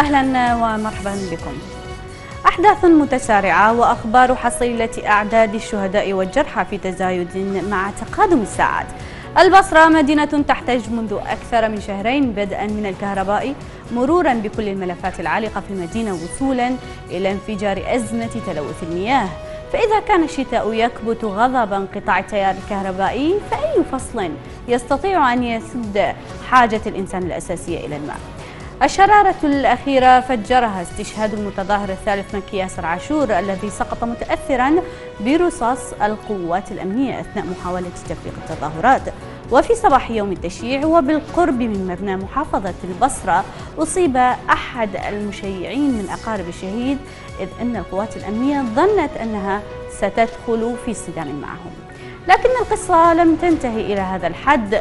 أهلا ومرحبا بكم. أحداث متسارعة وأخبار حصيلة أعداد الشهداء والجرحى في تزايد مع تقادم الساعات. البصرة مدينة تحتاج منذ أكثر من شهرين بدءا من الكهرباء مرورا بكل الملفات العالقة في المدينة وصولا إلى انفجار أزمة تلوث المياه. فإذا كان الشتاء يكبت غضب انقطاع التيار الكهربائي، فأي فصل يستطيع أن يسد حاجة الإنسان الأساسية إلى الماء؟ الشرارة الأخيرة فجرها استشهاد المتظاهر الثالث مكي ياسر عاشور الذي سقط متأثرا برصاص القوات الأمنية أثناء محاولة تفريق التظاهرات. وفي صباح يوم التشييع وبالقرب من مبنى محافظة البصرة أصيب أحد المشيعين من أقارب الشهيد، إذ أن القوات الأمنية ظنت أنها ستدخل في صدام معهم. لكن القصة لم تنتهي إلى هذا الحد،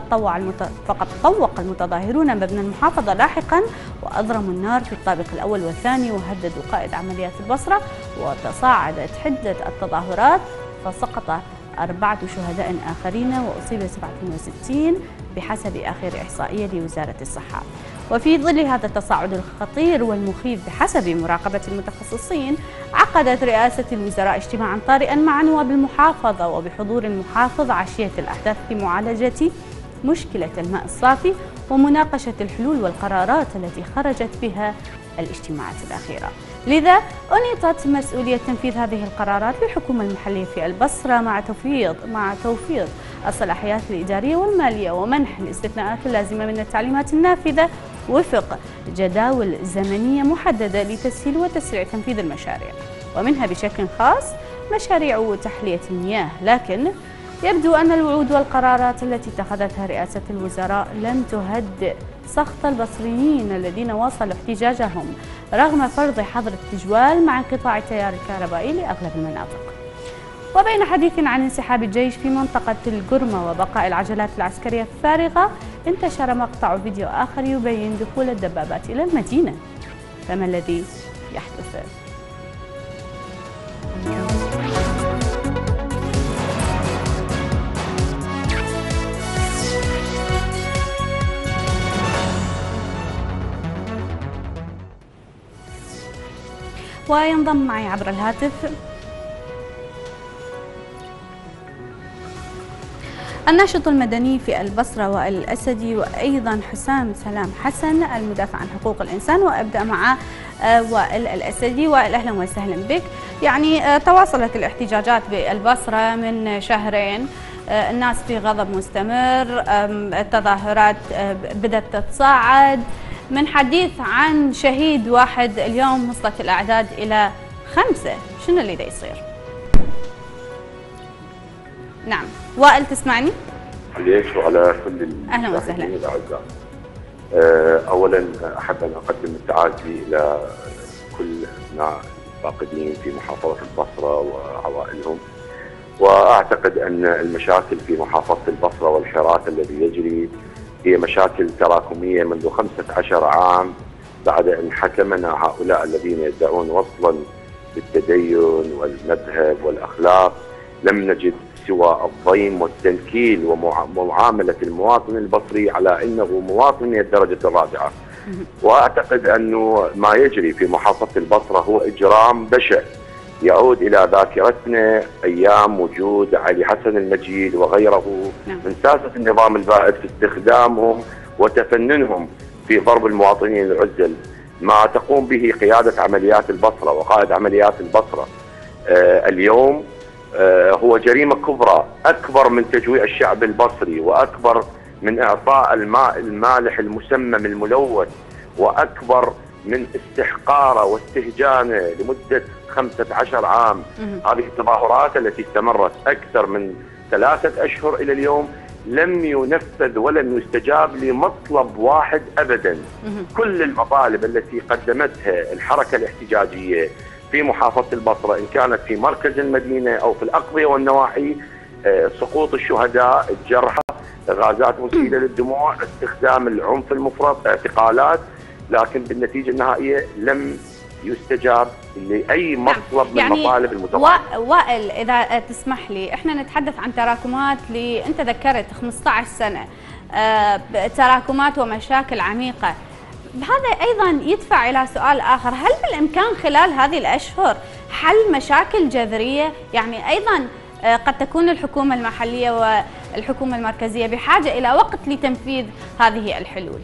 فقد طوق المتظاهرون مبنى المحافظة لاحقا وأضرموا النار في الطابق الأول والثاني وهددوا قائد عمليات البصرة، وتصاعدت حدة التظاهرات فسقط 4 شهداء آخرين وأصيب 67 بحسب آخر إحصائية لوزارة الصحة. وفي ظل هذا التصاعد الخطير والمخيف بحسب مراقبة المتخصصين، عقدت رئاسة الوزراء اجتماعا طارئا مع نواب المحافظة وبحضور المحافظ عشية الأحداث لمعالجة مشكلة الماء الصافي ومناقشة الحلول والقرارات التي خرجت بها الاجتماعات الأخيرة. لذا أنيطت مسؤولية تنفيذ هذه القرارات للحكومة المحلية في البصرة مع توفير الصلاحيات الإدارية والمالية ومنح الاستثناءات اللازمة من التعليمات النافذة وفق جداول زمنية محددة لتسهيل وتسريع تنفيذ المشاريع، ومنها بشكل خاص مشاريع تحلية المياه. لكن يبدو أن الوعود والقرارات التي اتخذتها رئاسة الوزراء لم تهدئ سخط البصريين الذين واصلوا احتجاجهم رغم فرض حظر التجوال مع انقطاع التيار الكهربائي لأغلب المناطق. وبين حديث عن انسحاب الجيش في منطقة القرمة وبقاء العجلات العسكرية الفارغة، انتشر مقطع فيديو آخر يبين دخول الدبابات إلى المدينة. فما الذي يحدث؟ وينضم معي عبر الهاتف الناشط المدني في البصرة وائل الأسدي، وأيضا حسام سلام حسن المدافع عن حقوق الإنسان. وأبدأ مع وائل الأسدي. وائل، أهلا وسهلا بك. يعني تواصلت الاحتجاجات بالبصرة من شهرين، الناس في غضب مستمر، التظاهرات بدأت تتصاعد. من حديث عن شهيد واحد اليوم وصلت الأعداد إلى 5. شنو اللي دا يصير؟ نعم وائل، تسمعني؟ عليك وعلى كل أهلا وسهلا. الأعزاء. أولا أحب أن أقدم التعازي إلى كل أبناء الفاقدين في محافظة البصرة وعوائلهم، وأعتقد أن المشاكل في محافظة البصرة والحراك الذي يجري هي مشاكل تراكمية منذ 15 عام بعد أن حكمنا هؤلاء الذين يدعون وصلا بالتدين والمذهب والأخلاق. لم نجد سوى الضيم والتنكيل ومعاملة المواطن البصري على أنه مواطن من الدرجة الرابعة. وأعتقد أنه ما يجري في محافظة البصرة هو إجرام بشع يعود إلى ذاكرتنا أيام وجود علي حسن المجيد وغيره من ساسة النظام البائد في استخدامهم وتفننهم في ضرب المواطنين العزل. ما تقوم به قيادة عمليات البصرة وقائد عمليات البصرة اليوم هو جريمة كبرى، أكبر من تجويع الشعب البصري، وأكبر من إعطاء الماء المالح المسمم الملوث، وأكبر من استحقاره واستهجانه لمدة 15 عام. هذه التظاهرات التي استمرت أكثر من 3 أشهر إلى اليوم لم ينفذ ولم يستجاب لمطلب واحد أبدا. كل المطالب التي قدمتها الحركة الاحتجاجية في محافظة البصرة، إن كانت في مركز المدينة أو في الأقضية والنواحي، سقوط الشهداء، الجرحى، غازات مسيلة للدموع، استخدام العنف المفرط، اعتقالات، لكن بالنتيجة النهائية لم يستجاب لأي مطلب من مطالب المتظاهرين. وائل، إذا تسمح لي، احنا نتحدث عن تراكمات أنت ذكرت 15 سنة، تراكمات ومشاكل عميقة. هذا أيضا يدفع إلى سؤال آخر، هل بالإمكان خلال هذه الأشهر حل مشاكل جذرية؟ يعني أيضا قد تكون الحكومة المحلية والحكومة المركزية بحاجة إلى وقت لتنفيذ هذه الحلول.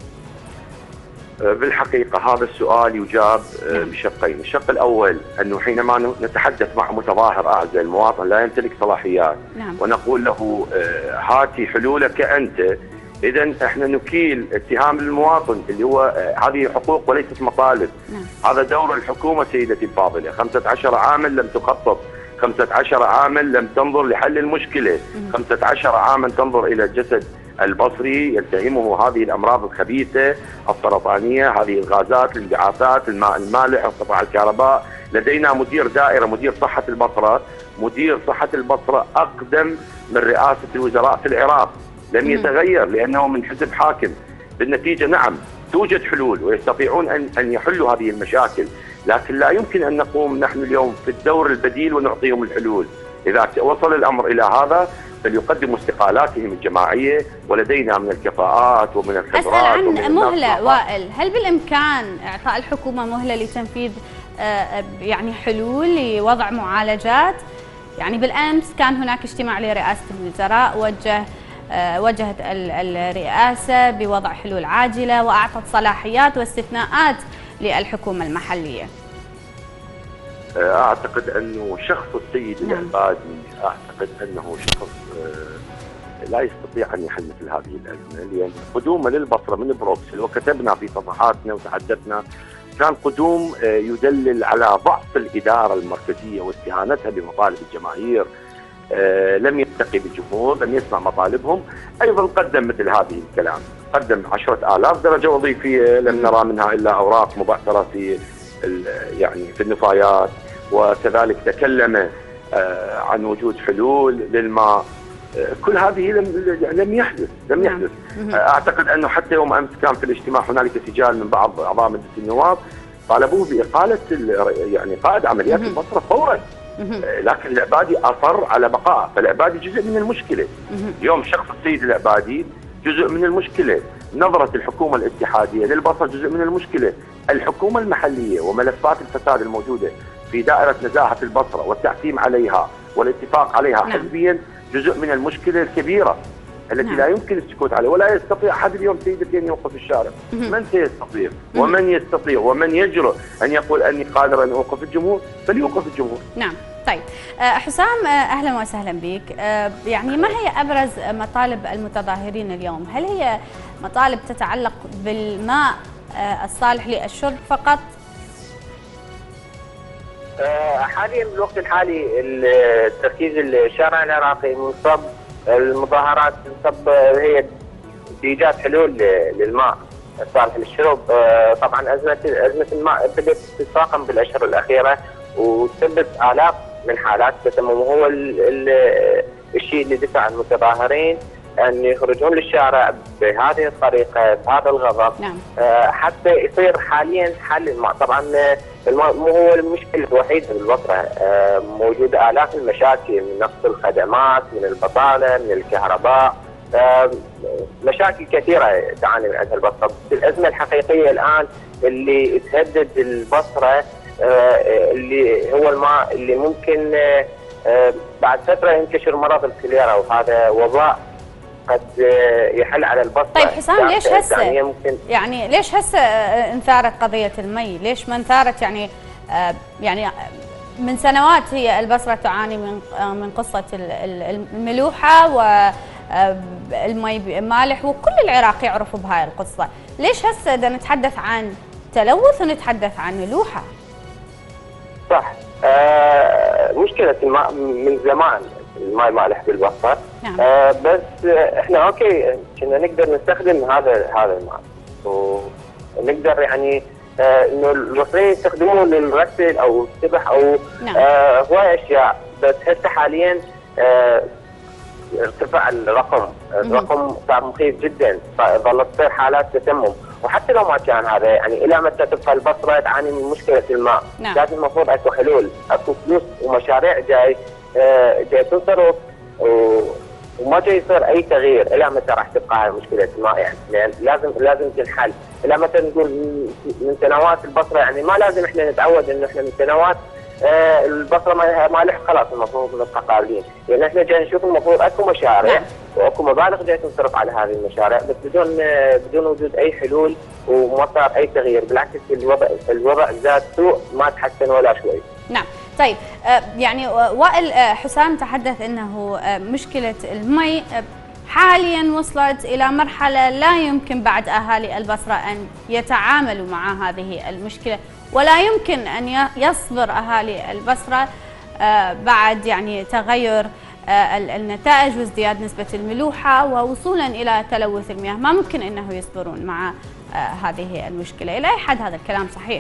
بالحقيقة هذا السؤال يجاب بشقين. الشق الأول أنه حينما نتحدث مع متظاهر أعزائي المواطن لا يمتلك صلاحيات ونقول له هاتي حلولك أنت، إذا احنا نكيل اتهام المواطن اللي هو هذه حقوق وليست مطالب. هذا دور الحكومة سيدتي الفاضلة. 15 عاما لم تخطط، 15 عاما لم تنظر لحل المشكلة، 15 عاما تنظر إلى الجسد البصري يلتهمه هذه الأمراض الخبيثة السرطانية، هذه الغازات، الانبعاثات، الماء المالح، انقطاع الكهرباء. لدينا مدير دائرة، مدير صحة البصرة، مدير صحة البصرة أقدم من رئاسة الوزراء في العراق، لم يتغير لأنه من حزب حاكم. بالنتيجة نعم توجد حلول ويستطيعون أن يحلوا هذه المشاكل، لكن لا يمكن أن نقوم نحن اليوم في الدور البديل ونعطيهم الحلول. إذا وصل الأمر إلى هذا فليقدموا استقالاتهم الجماعية، ولدينا من الكفاءات ومن الخبرات. أسأل عن مهلة وائل، هل بالإمكان إعطاء الحكومة مهلة لتنفيذ يعني حلول لوضع معالجات؟ يعني بالأمس كان هناك اجتماع لرئاسة الوزراء وجهت الرئاسة بوضع حلول عاجلة وأعطت صلاحيات واستثناءات للحكومة المحلية. أعتقد أنه شخص السيد العبادي أعتقد أنه شخص لا يستطيع أن يحل مثل هذه الأزمة، لأن قدومه للبصرة من بروكسل وكتبنا في صفحاتنا وتحدثنا كان قدوم يدلل على ضعف الإدارة المركزية واستهانتها بمطالب الجماهير. لم يلتقي بالجمهور، لم يسمع مطالبهم. أيضا قدم مثل هذه الكلام، قدم 10,000 درجة وظيفية لم نرى منها إلا أوراق مبعثرة في يعني في النفايات، وكذلك تكلم عن وجود حلول للماء. كل هذه لم يحدث. أعتقد أنه حتى يوم أمس كان في الاجتماع هنالك سجال من بعض أعضاء مجلس النواب طالبوه بإقالة يعني قائد عمليات البصرة فورا، لكن العبادي أصر على بقائه. فالعبادي جزء من المشكلة. اليوم شخص السيد العبادي جزء من المشكلة، نظرة الحكومة الاتحادية للبصرة جزء من المشكلة، الحكومة المحلية وملفات الفساد الموجودة في دائرة نزاهة البصرة والتحكيم عليها والاتفاق عليها حزبيا جزء من المشكلة الكبيرة التي لا يمكن السكوت عليها. ولا يستطيع أحد اليوم سيدتي أن يوقف الشارع. من سيستطيع ومن يستطيع ومن يجرؤ أن يقول أني قادر أن أوقف الجمهور فليوقف الجمهور. نعم. طيب حسام، أهلا وسهلا بك. يعني ما هي أبرز مطالب المتظاهرين اليوم؟ هل هي مطالب تتعلق بالماء الصالح للشرب فقط؟ حاليا بالوقت الحالي التركيز الشارع العراقي منصب المظاهرات منصب هي بإيجاد حلول للماء الصالح للشرب. طبعا أزمة الماء بدأت تتفاقم بالأشهر الأخيرة وتسبب آلاف من حالات التسمم، وهو الشيء اللي دفع المتظاهرين أن يخرجون للشارع بهذه الطريقة بهذا الغضب. حتى يصير حاليا حل الماء. طبعا الماء مو هو المشكلة الوحيدة بالبصرة، موجودة آلاف المشاكل من نقص الخدمات، من البطالة، من الكهرباء، مشاكل كثيرة تعاني منها البصرة. الأزمة الحقيقية الآن اللي تهدد البصرة اللي هو الماء اللي ممكن بعد فترة ينتشر مرض الكوليرا، وهذا وباء قد يحل على البصرة. طيب حسام، ليش هسه يعني ليش هسه انثارت قضية المي؟ ليش ما انثارت يعني من سنوات هي البصرة تعاني من قصة الملوحة والمي مالح، وكل العراق يعرفوا بهاي القصة. ليش هسه بدنا نتحدث عن تلوث ونتحدث عن ملوحة؟ صح. مشكلة الماء من زمان، الماء مالح بالبصرة. بس احنا اوكي كنا نقدر نستخدم هذا الماء، ونقدر يعني انه البصريين يستخدموه للغسل او السبح او هواي اشياء. بس هسه حاليا ارتفع الرقم صار مخيف جدا، ظلت تصير حالات تسمم. وحتى لو ما كان هذا يعني الى متى تبقى البصره تعاني من مشكله الماء؟ لازم المفروض اكو حلول، اكو فلوس ومشاريع جاي تنصرف وما جاي يصير اي تغيير، الى متى راح تبقى هاي مشكله الماء يعني؟ لازم تنحل. الى متى نقول من سنوات البصره، يعني ما لازم احنا نتعود انه احنا من سنوات البصره ما لح خلاص المفروض نبقى قابلين، يعني احنا جاي نشوف المفروض اكو مشاريع واكو مبالغ جاي تنصرف على هذه المشاريع، بس بدون وجود اي حلول وما صار اي تغيير، بالعكس الوضع زاد سوء ما تحسن ولا شوي. نعم. طيب يعني وائل حسام تحدث انه مشكله المي حاليا وصلت الى مرحله لا يمكن بعد اهالي البصره ان يتعاملوا مع هذه المشكله، ولا يمكن ان يصبر اهالي البصره بعد يعني تغير النتائج وازدياد نسبه الملوحه ووصولا الى تلوث المياه، ما ممكن انه يصبرون مع هذه المشكله. الى اي حد هذا الكلام صحيح؟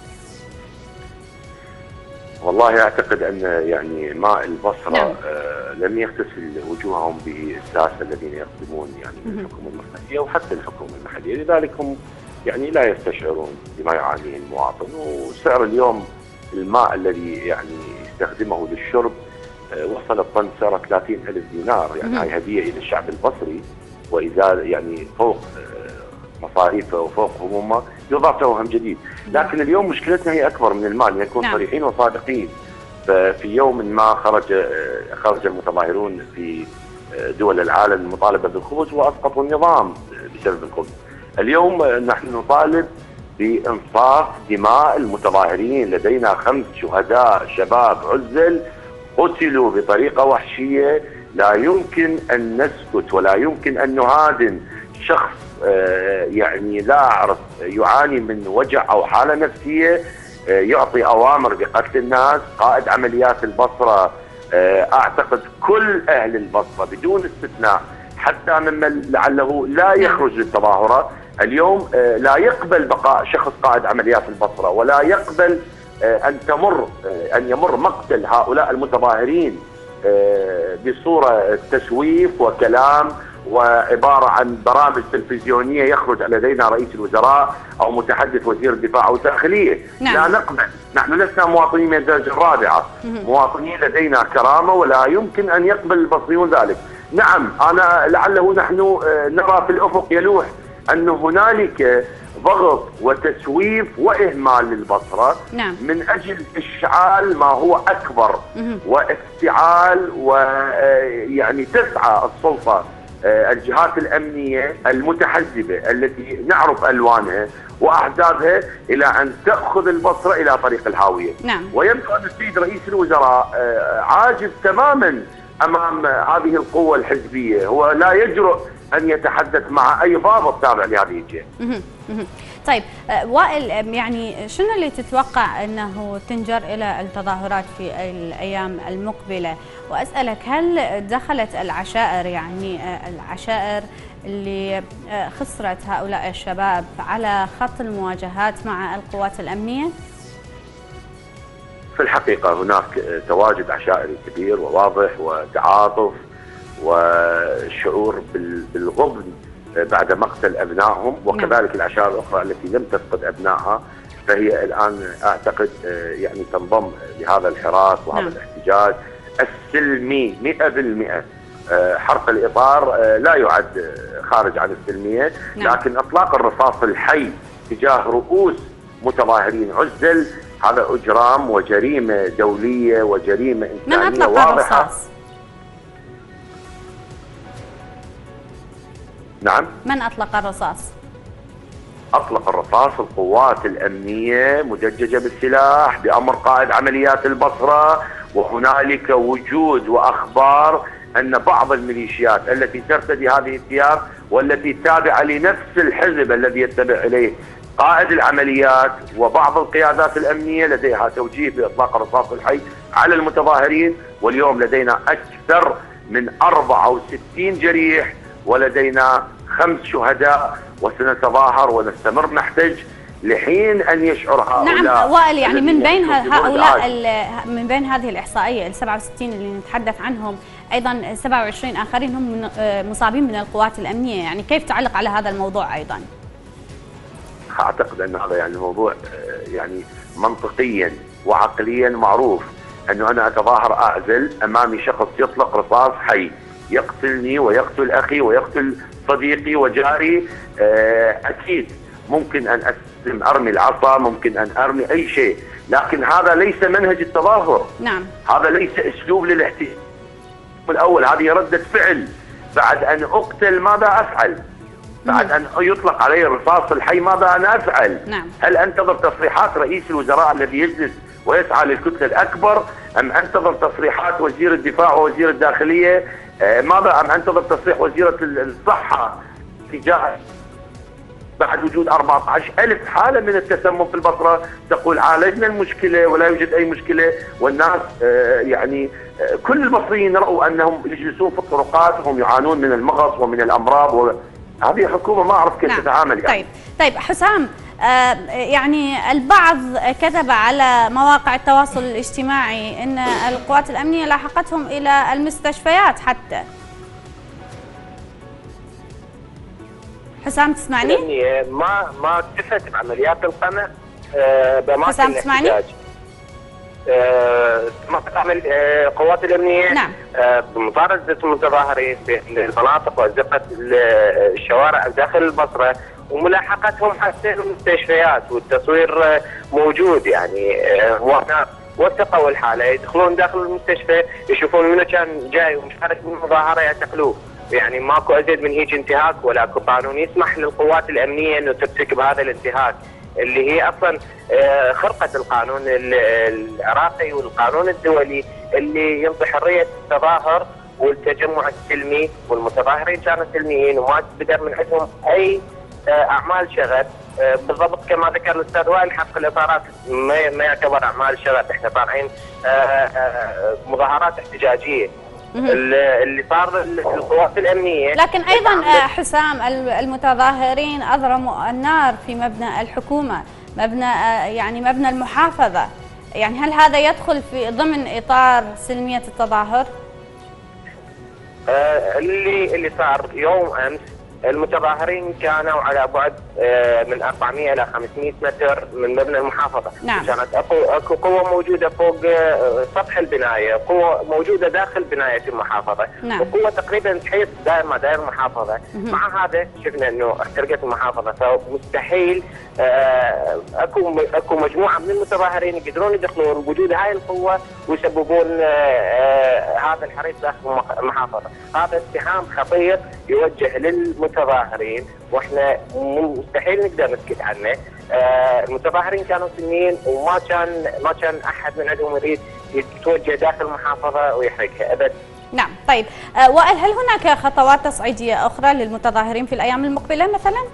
والله اعتقد ان يعني ماء البصره لم يغتسل وجوههم بالساسه الذين يخدمون يعني الحكومه المركزيه وحتى الحكومه المحليه، لذلك هم يعني لا يستشعرون بما يعانيه المواطن. وسعر اليوم الماء الذي يعني يستخدمه للشرب وصل الطن سعره 30,000 دينار، يعني هاي هديه الى الشعب البصري، واذا يعني فوق مصاريفه وفوق همومه يضاف له هم جديد. لكن اليوم مشكلتنا هي اكبر من المال، نكون صريحين وصادقين. ففي يوم ما خرج المتظاهرون في دول العالم المطالبه بالخبز واسقطوا النظام بسبب الخبز. اليوم نحن نطالب بانصاف دماء المتظاهرين، لدينا 5 شهداء شباب عزل قتلوا بطريقه وحشيه، لا يمكن ان نسكت ولا يمكن ان نهادن شخص يعني لا أعرف يعاني من وجع أو حالة نفسية يعطي أوامر بقتل الناس. قائد عمليات البصرة أعتقد كل أهل البصرة بدون استثناء حتى ممن لعله لا يخرج للتظاهرة اليوم لا يقبل بقاء شخص قائد عمليات البصرة، ولا يقبل أن يمر مقتل هؤلاء المتظاهرين بصورة تسويف وكلام وعبارة عن برامج تلفزيونية يخرج لدينا رئيس الوزراء أو متحدث وزير الدفاع أو داخلية. لا نقبل، نحن لسنا مواطنين من الدرجة الرابعة، مواطنين لدينا كرامة ولا يمكن أن يقبل البصريون ذلك. نعم، أنا لعله نحن نرى في الأفق يلوح أن هنالك ضغط وتسويف وإهمال للبصرة من أجل إشعال ما هو أكبر وافتعال، ويعني تسعى السلطة الجهات الأمنية المتحزبة التي نعرف ألوانها وأحزابها إلى أن تأخذ البصرة إلى طريق الهاوية. ويبدو أن السيد رئيس الوزراء عاجز تماما أمام هذه القوة الحزبية، هو لا يجرؤ أن يتحدث مع أي ضابط تابع لهذه الجهة. طيب وائل، يعني شنو اللي تتوقع أنه تنجر إلى التظاهرات في الأيام المقبلة؟ وأسألك، هل دخلت العشائر، يعني العشائر اللي خسرت هؤلاء الشباب، على خط المواجهات مع القوات الأمنية؟ في الحقيقة هناك تواجد عشائري كبير وواضح وتعاطف وشعور بالغبن بعد مقتل أبنائهم، وكذلك العشائر الأخرى التي لم تفقد أبنائها، فهي الآن أعتقد يعني تنضم لهذا الحراك وهذا الاحتجاج السلمي 100%. حرق الإطار لا يعد خارج عن السلمية، لكن إطلاق الرصاص الحي تجاه رؤوس متظاهرين عزل هذا إجرام وجريمة دولية وجريمة إنسانية واضحة. من أطلق الرصاص؟ نعم، من أطلق الرصاص؟ أطلق الرصاص القوات الأمنية مدججة بالسلاح بأمر قائد عمليات البصرة. وهنالك وجود وأخبار أن بعض الميليشيات التي ترتدي هذه الثياب والتي تابعة لنفس الحزب الذي يتبع إليه قائد العمليات وبعض القيادات الأمنية لديها توجيه بإطلاق الرصاص الحي على المتظاهرين. واليوم لدينا أكثر من 64 جريح ولدينا 5 شهداء، وسنتظاهر ونستمر نحتج لحين أن يشعر هؤلاء. نعم وائل، يعني من بين هؤلاء من بين هذه الإحصائية ال 67 اللي نتحدث عنهم أيضا 27 آخرين هم مصابين من القوات الأمنية، يعني كيف تعلق على هذا الموضوع أيضا؟ أعتقد أن هذا يعني موضوع يعني منطقيا وعقليا معروف، أنه أنا أتظاهر أعزل أمامي شخص يطلق رصاص حي يقتلني ويقتل أخي ويقتل صديقي وجاري، أكيد ممكن أن أستسلم، أرمي العصا، ممكن أن أرمي أي شيء، لكن هذا ليس منهج التظاهر. نعم. هذا ليس أسلوب للاحتجاج. الأول هذه ردة فعل. بعد أن أقتل ماذا أفعل؟ بعد أن يطلق علي الرصاص الحي ماذا أنا أفعل؟ نعم. هل أنتظر تصريحات رئيس الوزراء الذي يجلس ويسعى للكتلة الأكبر، أم أنتظر تصريحات وزير الدفاع ووزير الداخلية؟ ماذا أم أنتظر تصريح وزيرة الصحة تجاه بعد وجود 14,000 حالة من التسمم في البصرة تقول عالجنا المشكلة ولا يوجد أي مشكلة، والناس يعني كل البصريين رأوا أنهم يجلسون في الطرقات وهم يعانون من المغص ومن الأمراض. هذه حكومة ما أعرف كيف تتعامل يعني. طيب حسام، يعني البعض كتب على مواقع التواصل الاجتماعي أن القوات الأمنية لاحقتهم إلى المستشفيات حتى. حسام تسمعني؟ ما اكتفت بعمليات القمع بأماكن حسام تسمعني؟ تعمل قوات الأمنية نعم. بمطاردة المتظاهرين في المناطق وأزقة الشوارع داخل البصرة وملاحقتهم حتى المستشفيات، والتصوير موجود يعني. واحنا وثقوا الحالة، يدخلون داخل المستشفى يشوفون منو كان جاي ومشارك بالمظاهرة يعتقلوه. يعني ماكو ازيد من هيك انتهاك، ولا اكو قانون يسمح للقوات الامنيه انه ترتكب هذا الانتهاك اللي هي اصلا خرقه القانون العراقي والقانون الدولي اللي ينطي حريه التظاهر والتجمع السلمي، والمتظاهرين كانوا سلميين وما بدر من عندهم اي اعمال شغب. بالضبط كما ذكر الاستاذ وائل، حق الاطارات ما يعتبر اعمال شغب، احنا طالعين مظاهرات احتجاجيه. اللي صار القوات الامنيه. لكن ايضا حسام المتظاهرين اضرموا النار في مبنى الحكومه، مبنى المحافظه، يعني هل هذا يدخل في ضمن اطار سلميه التظاهر؟ اللي صار يوم امس، المتظاهرين كانوا على بعد من 400 الى 500 متر من مبنى المحافظه. نعم. كانت اكو قوه موجوده فوق سطح البنايه، قوه موجوده داخل بنايه المحافظه. نعم. وقوه تقريبا تحيط دائر المحافظه. مع هذا شفنا انه احترقت المحافظه، فمستحيل اكو مجموعه من المتظاهرين يقدرون يدخلون بوجود هاي القوه ويسببون هذا الحريق داخل المحافظه. هذا اتهام خطير يوجه للمتظاهرين، واحنا مستحيل نقدر نسكت عنه. المتظاهرين كانوا سلميين وما كان احد من عندهم يريد يتوجه داخل المحافظه ويحرقها ابد. نعم. طيب وائل، هل هناك خطوات تصعيديه اخرى للمتظاهرين في الايام المقبله مثلا؟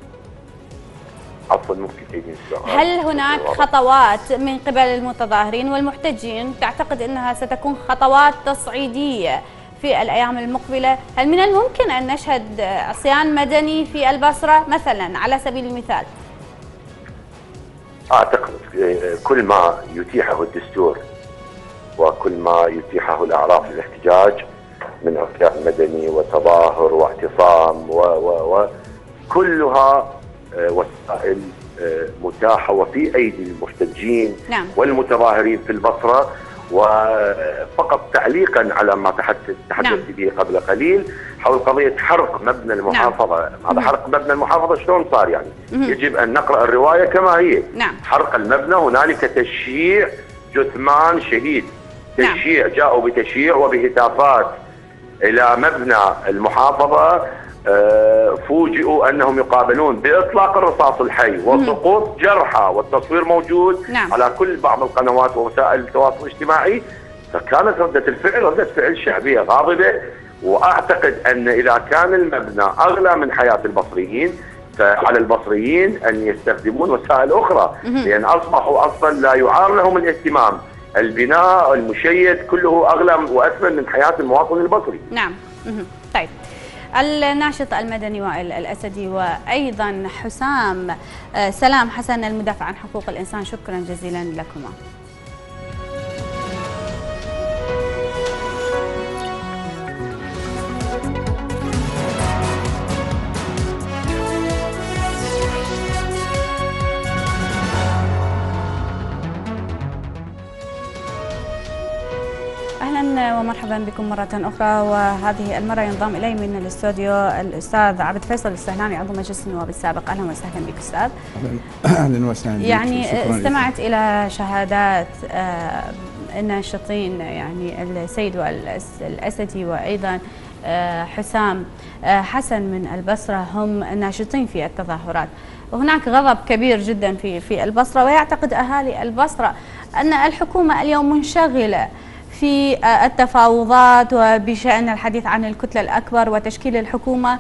عفوا ممكن تعيدين السؤال؟ هل هناك خطوات من قبل المتظاهرين والمحتجين تعتقد انها ستكون خطوات تصعيديه في الأيام المقبلة؟ هل من الممكن أن نشهد عصيان مدني في البصرة مثلا على سبيل المثال؟ أعتقد كل ما يتيحه الدستور وكل ما يتيحه الأعراف للاحتجاج من عصيان مدني وتظاهر واعتصام وكلها وسائل متاحة وفي أيدي المحتجين. نعم. والمتظاهرين في البصرة. وفقط تعليقا على ما تحدثت به قبل قليل حول قضية حرق مبنى المحافظة. نعم. هذا حرق مبنى المحافظة شلون صار يعني؟ يجب أن نقرأ الرواية كما هي. نعم. حرق المبنى، هنالك تشييع جثمان شهيد، تشييع. نعم. جاءوا بتشييع وبهتافات إلى مبنى المحافظة، فوجئوا أنهم يقابلون بإطلاق الرصاص الحي وسقوط جرحى، والتصوير موجود. نعم. على كل بعض القنوات ووسائل التواصل الاجتماعي. فكانت ردة الفعل شعبية غاضبة. وأعتقد أن إذا كان المبنى أغلى من حياة البصريين فعلى البصريين أن يستخدمون وسائل أخرى، لأن أصبحوا أصلا لا يعار لهم الاهتمام. البناء المشيد كله أغلى وأثمن من حياة المواطن البصري. نعم. طيب، الناشط المدني وائل الأسدي وأيضا حسام سلام حسن المدافع عن حقوق الإنسان، شكرا جزيلا لكما. أهلا ومرحبا بكم مرة أخرى، وهذه المرة ينضم إلي من الاستوديو الأستاذ عبد فيصل السهلاني عضو مجلس النواب السابق. أهلا وسهلا بك أستاذ. أهلا وسهلا بك. يعني استمعت إلى شهادات الناشطين، يعني السيد الأسدي وأيضا حسام حسن من البصرة، هم ناشطين في التظاهرات، وهناك غضب كبير جدا في البصرة، ويعتقد أهالي البصرة أن الحكومة اليوم منشغلة في التفاوضات وبشأن الحديث عن الكتلة الأكبر وتشكيل الحكومة،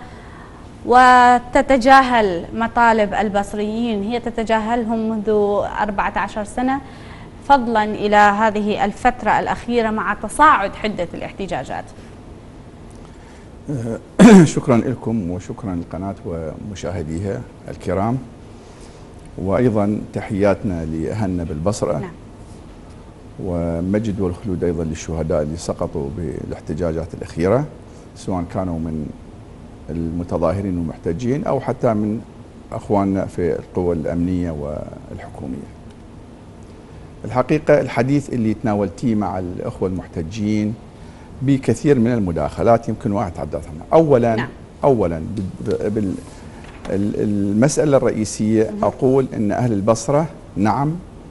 وتتجاهل مطالب البصريين، هي تتجاهلهم منذ 14 سنة، فضلا إلى هذه الفترة الأخيرة مع تصاعد حدة الاحتجاجات. شكرا لكم وشكرا للقناة ومشاهديها الكرام، وأيضا تحياتنا لأهلنا بالبصرة. نعم. ومجد والخلود أيضا للشهداء اللي سقطوا بالاحتجاجات الأخيرة، سواء كانوا من المتظاهرين والمحتجين أو حتى من أخواننا في القوى الأمنية والحكومية. الحقيقة الحديث اللي تناولتيه مع الأخوة المحتجين بكثير من المداخلات يمكن واحد تحدث عنها. أولا المسألة الرئيسية أقول أن أهل البصرة نعم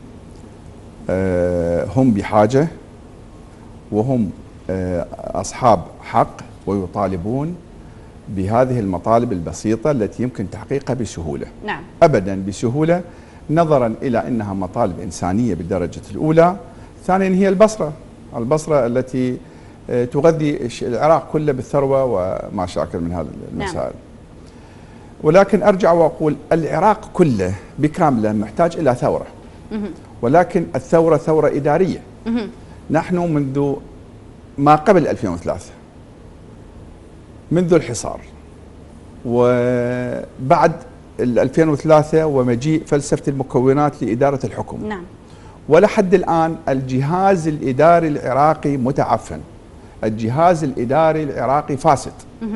هم بحاجة وهم أصحاب حق، ويطالبون بهذه المطالب البسيطة التي يمكن تحقيقها بسهولة. نعم. أبدا بسهولة، نظرا إلى أنها مطالب إنسانية بالدرجة الأولى. ثانيا هي البصرة التي تغذي العراق كله بالثروة وما شاكل من هذه المسائل. نعم. ولكن أرجع وأقول العراق كله بكامله محتاج إلى ثورة، ولكن الثورة ثورة إدارية. نحن منذ ما قبل 2003، منذ الحصار وبعد 2003 ومجيء فلسفة المكونات لإدارة الحكم، نعم، ولحد الآن الجهاز الإداري العراقي متعفن، الجهاز الإداري العراقي فاسد.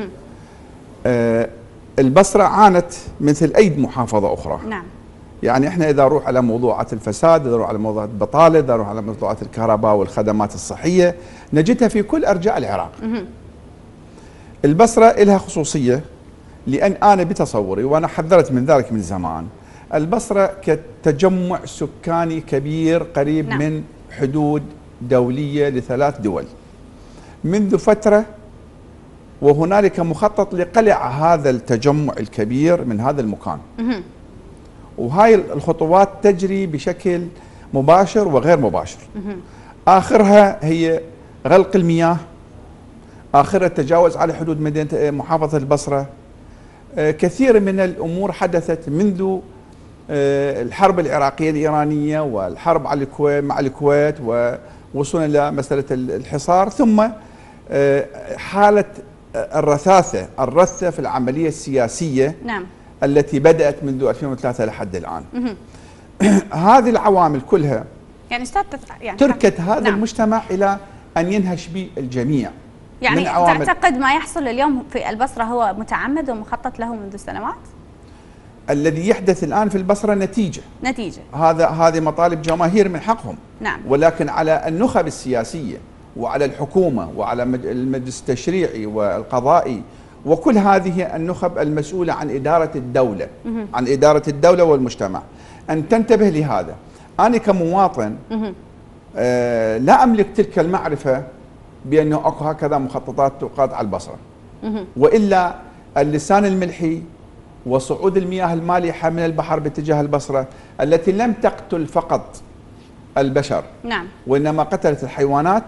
البصرة عانت مثل أي محافظة أخرى. نعم. يعني احنا اذا نروح على موضوعات الفساد، اذا نروح على موضوعات البطاله، اذا نروح على موضوعات الكهرباء والخدمات الصحيه، نجدها في كل ارجاء العراق. البصره لها خصوصيه، لان انا بتصوري وانا حذرت من ذلك من زمان، البصره كتجمع سكاني كبير قريب نعم. من حدود دوليه ل3 دول منذ فتره، وهنالك مخطط لقلع هذا التجمع الكبير من هذا المكان. وهاي الخطوات تجري بشكل مباشر وغير مباشر. آخرها هي غلق المياه، آخرها التجاوز على حدود مدينة محافظة البصرة. كثير من الأمور حدثت منذ الحرب العراقية الإيرانية والحرب على الكويت مع الكويت، ووصولا إلى مسألة الحصار، ثم حالة الرثة في العملية السياسية. نعم. التي بدأت منذ 2003 لحد الآن. هذه العوامل كلها يعني تركت هذا نعم. المجتمع إلى أن ينهش به الجميع. يعني تعتقد ما يحصل اليوم في البصرة هو متعمد ومخطط له منذ سنوات؟ الذي يحدث الآن في البصرة نتيجة. هذه مطالب جماهير من حقهم. نعم. ولكن على النخب السياسية وعلى الحكومة وعلى المجلس التشريعي والقضائي وكل هذه النخب المسؤولة عن إدارة الدولة، عن إدارة الدولة والمجتمع، أن تنتبه لهذا. أنا كمواطن لا أملك تلك المعرفة بأنه أكو هكذا مخططات تقاد على البصرة، وإلا اللسان الملحي وصعود المياه المالحة من البحر باتجاه البصرة التي لم تقتل فقط البشر، نعم، وإنما قتلت الحيوانات.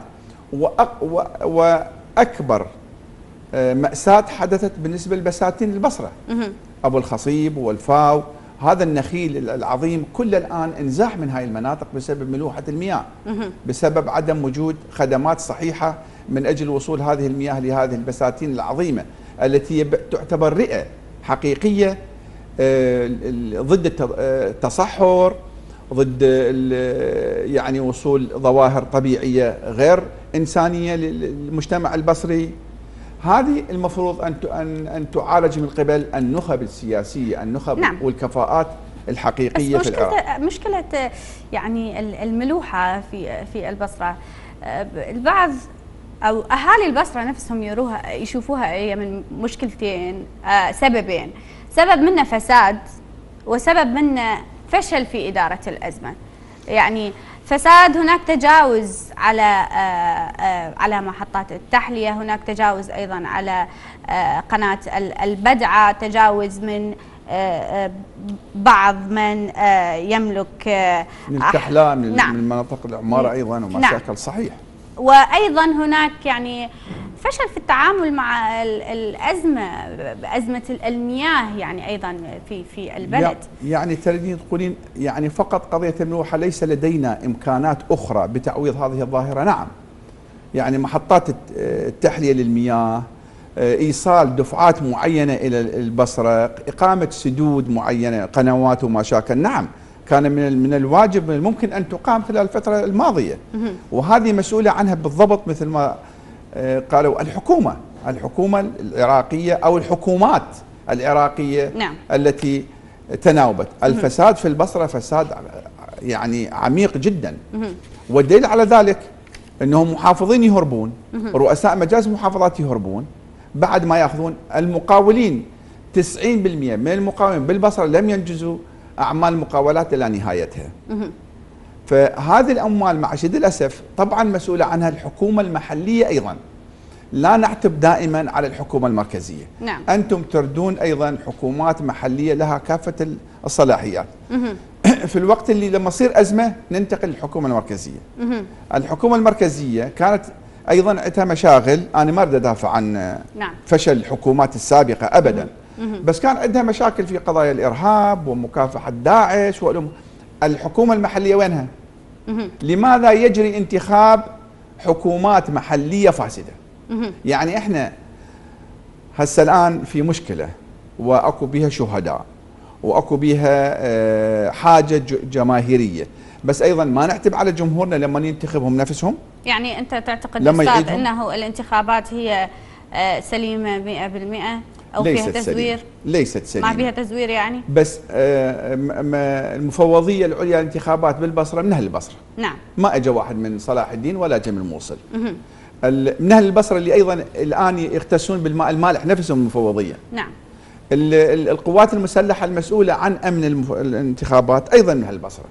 وأكبر مأساة حدثت بالنسبة لبساتين البصرة، أبو الخصيب والفاو، هذا النخيل العظيم كل الآن انزاح من هاي المناطق بسبب ملوحة المياه، بسبب عدم وجود خدمات صحيحة من أجل وصول هذه المياه لهذه البساتين العظيمة التي تعتبر رئة حقيقية ضد التصحر، ضد يعني وصول ظواهر طبيعية غير إنسانية للمجتمع البصري. هذه المفروض أن تعالج من قبل النخب السياسية، النخب نعم. والكفاءات الحقيقية في العراق. مشكلة يعني الملوحة في البصرة، البعض أو أهالي البصرة نفسهم يشوفوها هي من مشكلتين، سببين، سبب منه فساد وسبب منه فشل في إدارة الأزمة. يعني فساد، هناك تجاوز على محطات التحلية، هناك تجاوز أيضا على قناة البدعة، تجاوز من بعض من يملك من الكحلاء، من نعم. من مناطق العمارة أيضا ومشاكل. نعم. صحيح. وأيضا هناك يعني فشل في التعامل مع أزمة المياه يعني أيضا في البلد. يعني تريدين تقولين يعني فقط قضية الملوحة ليس لدينا إمكانات أخرى بتعويض هذه الظاهرة؟ نعم. يعني محطات التحلية للمياه، إيصال دفعات معينة إلى البصرة، إقامة سدود معينة، قنوات وما شاكل. نعم، كان من الواجب ممكن أن تقام خلال الفترة الماضية، وهذه مسؤولة عنها بالضبط مثل ما قالوا الحكومة العراقية أو الحكومات العراقية. نعم. التي تناوبت. الفساد في البصرة فساد يعني عميق جدا، والدليل على ذلك أنهم محافظين يهربون، رؤساء مجالس المحافظات يهربون بعد ما يأخذون. المقاولين 90% من المقاولين بالبصرة لم ينجزوا أعمال المقاولات إلى نهايتها. فهذه الأموال مع شدة الأسف طبعا مسؤولة عنها الحكومة المحلية أيضا. لا نعتب دائما على الحكومة المركزية. نعم. أنتم تردون أيضا حكومات محلية لها كافة الصلاحيات. في الوقت اللي لما تصير أزمة ننتقل للحكومة المركزية. الحكومة المركزية كانت أيضا عندها مشاغل، أنا ما أريد أدافع عن نعم. فشل الحكومات السابقة أبدا، بس كان عندها مشاكل في قضايا الإرهاب ومكافحة داعش الحكومة المحلية وينها؟ لماذا يجري انتخاب حكومات محلية فاسدة؟ يعني احنا هسه الآن في مشكلة وأكو بها شهداء وأكو بها حاجة جماهيرية، بس أيضا ما نعتب على جمهورنا لما ينتخبهم نفسهم. يعني أنت تعتقد أستاذ أنه الانتخابات هي سليمة 100% أو فيها تزوير؟ ليست سليمة، ما فيها تزوير يعني، بس المفوضية العليا للانتخابات بالبصرة من أهل البصرة. نعم. ما أجا واحد من صلاح الدين ولا جا من الموصل. من أهل البصرة اللي أيضا الآن يختصون بالماء المالح نفسهم المفوضية. نعم. القوات المسلحة المسؤولة عن أمن الانتخابات أيضا من أهل البصرة.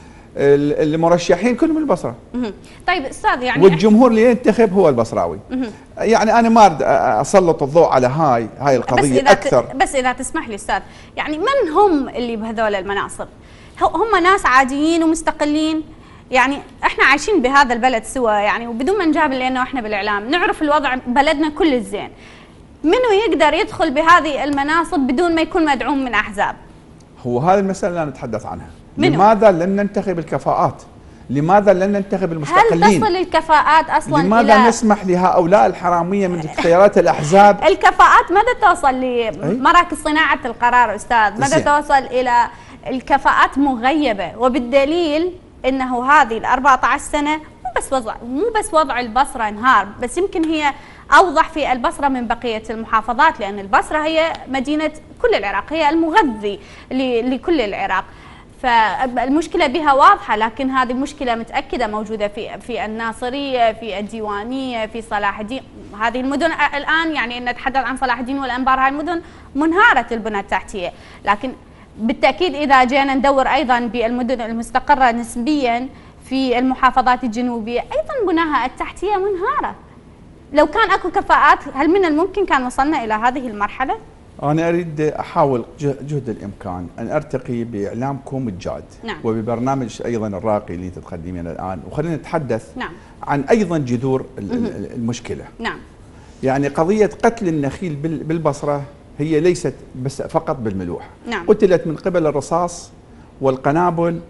المرشحين كلهم من البصرة. طيب أستاذ، يعني والجمهور اللي ينتخب هو البصراوي. يعني أنا ما أريد أسلط الضوء على هاي القضية أكثر. بس إذا تسمح لي أستاذ، يعني من هم اللي بهذول المناصب؟ هم ناس عاديين ومستقلين، يعني احنا عايشين بهذا البلد سوا يعني، وبدون ما نجابل لأنه احنا بالإعلام نعرف الوضع بلدنا كل الزين. منو يقدر يدخل بهذه المناصب بدون ما يكون مدعوم من أحزاب؟ هو هذه المسألة اللي نتحدث عنها. لماذا لم ننتخب الكفاءات؟ لماذا لم ننتخب المستقلين؟ هل تصل الكفاءات أصلا لماذا نسمح لهؤلاء الحرامية من خيارات الأحزاب؟ الكفاءات مدى توصل لمراكز صناعة القرار أستاذ، مدى توصل إلى الكفاءات مغيبة، وبالدليل أنه هذه 14 سنة مو بس وضع البصرة انهار، بس يمكن هي أوضح في البصرة من بقية المحافظات، لأن البصرة هي مدينة كل العراق، هي المغذي لكل العراق، فالمشكلة بها واضحة. لكن هذه مشكلة متأكدة موجودة في الناصرية، في الديوانية، في صلاح الدين. هذه المدن الآن يعني نتحدث عن صلاح الدين والأنبار، هاي المدن منهارة البنى التحتية. لكن بالتأكيد إذا جينا ندور أيضا بالمدن المستقرة نسبيا في المحافظات الجنوبية أيضا بناها التحتية منهارة. لو كان أكو كفاءات هل من الممكن كان وصلنا إلى هذه المرحلة؟ أنا أريد أحاول جهد الإمكان أن أرتقي بإعلامكم الجاد. نعم. وببرنامج أيضا الراقي اللي تقدمينه الآن، وخلينا نتحدث نعم. عن أيضا جذور المشكلة. نعم. يعني قضية قتل النخيل بالبصرة هي ليست بس فقط بالملوحة. نعم. قتلت من قبل الرصاص والقنابل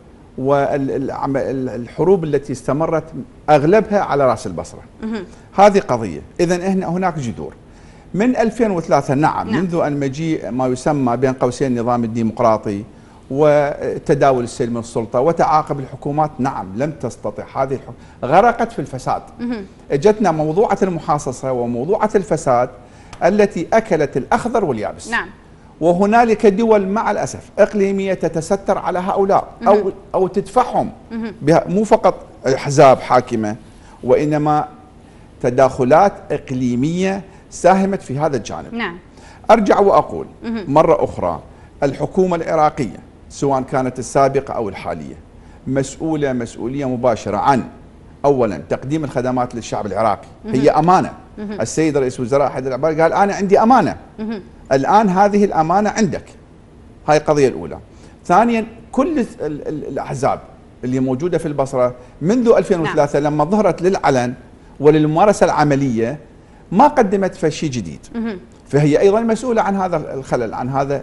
والحروب التي استمرت أغلبها على رأس البصرة. هذه قضية. إذن هناك جذور من 2003. نعم. منذ أن مجيء ما يسمى بين قوسين النظام الديمقراطي وتداول السلم من السلطة وتعاقب الحكومات، نعم لم تستطع هذه الحكومة، غرقت في الفساد. اجتنا موضوعة المحاصصة وموضوعة الفساد التي أكلت الأخضر واليابس. نعم. وهنالك دول مع الأسف إقليمية تتستر على هؤلاء أو تدفعهم، مو فقط أحزاب حاكمة، وإنما تداخلات إقليمية ساهمت في هذا الجانب. نعم. أرجع وأقول مرة أخرى، الحكومة العراقية سواء كانت السابقة أو الحالية مسؤولية مباشرة عن أولا تقديم الخدمات للشعب العراقي. هي أمانة. السيد رئيس وزراء حيدر العبادي قال أنا عندي أمانة. الآن هذه الأمانة عندك. هاي القضية الأولى. ثانيا، كل الأحزاب اللي موجودة في البصرة منذ 2003 لما ظهرت للعلن وللممارسة العملية ما قدمت شيء جديد. فهي أيضا مسؤولة عن هذا الخلل، عن هذا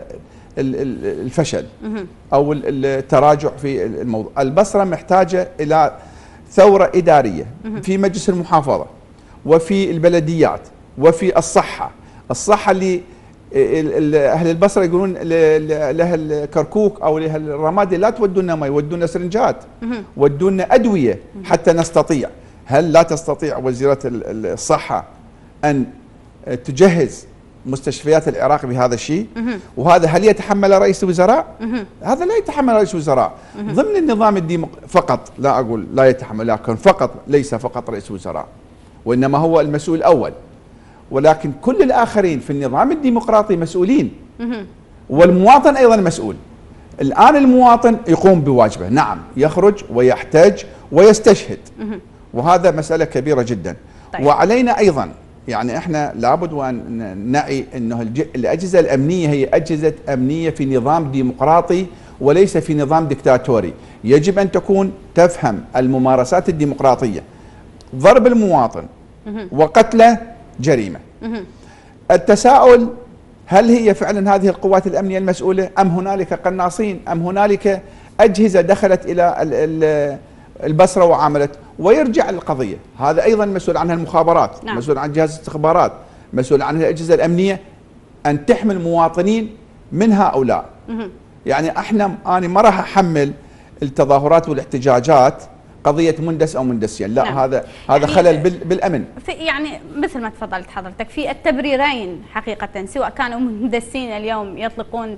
الفشل أو التراجع في الموضوع. البصرة محتاجة إلى ثورة إدارية في مجلس المحافظة وفي البلديات وفي الصحة اللي أهل البصرة يقولون لأهل كركوك أو لأهل الرمادي لا تودونا مي، ودونا سرنجات، ودونا أدوية حتى نستطيع. هل لا تستطيع وزيرة الصحة أن تجهز مستشفيات العراق بهذا الشيء؟ وهذا هل يتحمل رئيس الوزراء؟ هذا لا يتحمل رئيس الوزراء ضمن النظام الديمقراطي فقط. لا أقول لا يتحمل، لكن فقط ليس فقط رئيس الوزراء، وإنما هو المسؤول الأول. ولكن كل الآخرين في النظام الديمقراطي مسؤولين، والمواطن أيضا مسؤول. الآن المواطن يقوم بواجبه، نعم، يخرج ويحتج ويستشهد، وهذا مسألة كبيرة جدا. طيب. وعلينا أيضا يعني احنا لابد وان نعي انه الاجهزه الامنيه هي اجهزه امنيه في نظام ديمقراطي وليس في نظام دكتاتوري. يجب ان تكون تفهم الممارسات الديمقراطيه. ضرب المواطن وقتله جريمه. التساؤل، هل هي فعلا هذه القوات الامنيه المسؤوله ام هنالك قناصين ام هنالك اجهزه دخلت الى البصرة وعملت؟ ويرجع القضية هذا أيضا مسؤول عنها المخابرات. نعم. مسؤول عن جهاز الاستخبارات، مسؤول عنها الأجهزة الأمنية أن تحمي المواطنين من هؤلاء. يعني أنا ما راح أحمل التظاهرات والاحتجاجات قضية مندس أو مندسين، لا. نعم. هذا يعني خلل بالأمن. يعني مثل ما تفضلت حضرتك في التبريرين حقيقة، سواء كانوا مندسين اليوم يطلقون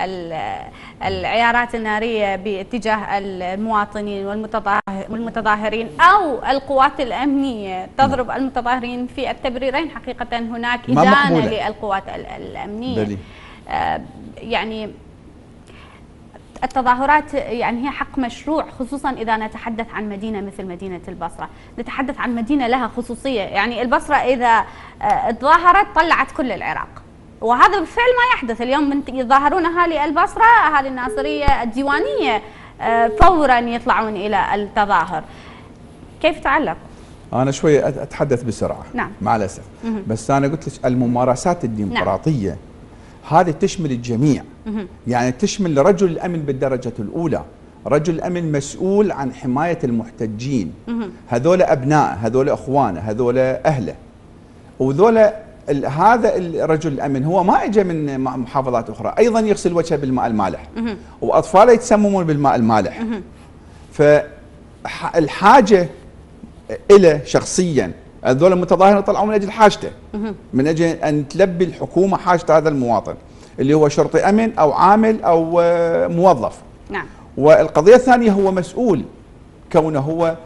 العيارات النارية باتجاه المواطنين والمتظاهرين، أو القوات الأمنية تضرب المتظاهرين. في التبريرين حقيقة هناك إدانة للقوات الأمنية. يعني التظاهرات يعني هي حق مشروع، خصوصا إذا نتحدث عن مدينة مثل مدينة البصرة، نتحدث عن مدينة لها خصوصية. يعني البصرة إذا تظاهرت طلعت كل العراق، وهذا بالفعل ما يحدث اليوم. من يتظاهرون أهالي البصرة، أهالي الناصرية، الديوانية، فورا يطلعون إلى التظاهر. كيف تعلق؟ أنا شوية أتحدث بسرعة. نعم. مع الأسف. بس أنا قلت لك الممارسات الديمقراطية. نعم. هذه تشمل الجميع. يعني تشمل رجل الأمن بالدرجة الأولى، رجل الأمن مسؤول عن حماية المحتجين. هذول أبناء، هذول أخوانه، هذول أهله، وذول هذا الرجل الأمن هو ما إجا من محافظات أخرى، أيضا يغسل وجهه بالماء المالح، وأطفاله يتسممون بالماء المالح. فالحاجة إلى شخصيا هذول المتظاهرين يطلعون من أجل حاجته، من أجل أن تلبي الحكومة حاجة هذا المواطن اللي هو شرطي أمن أو عامل أو موظف. نعم. والقضية الثانية هو مسؤول كونه هو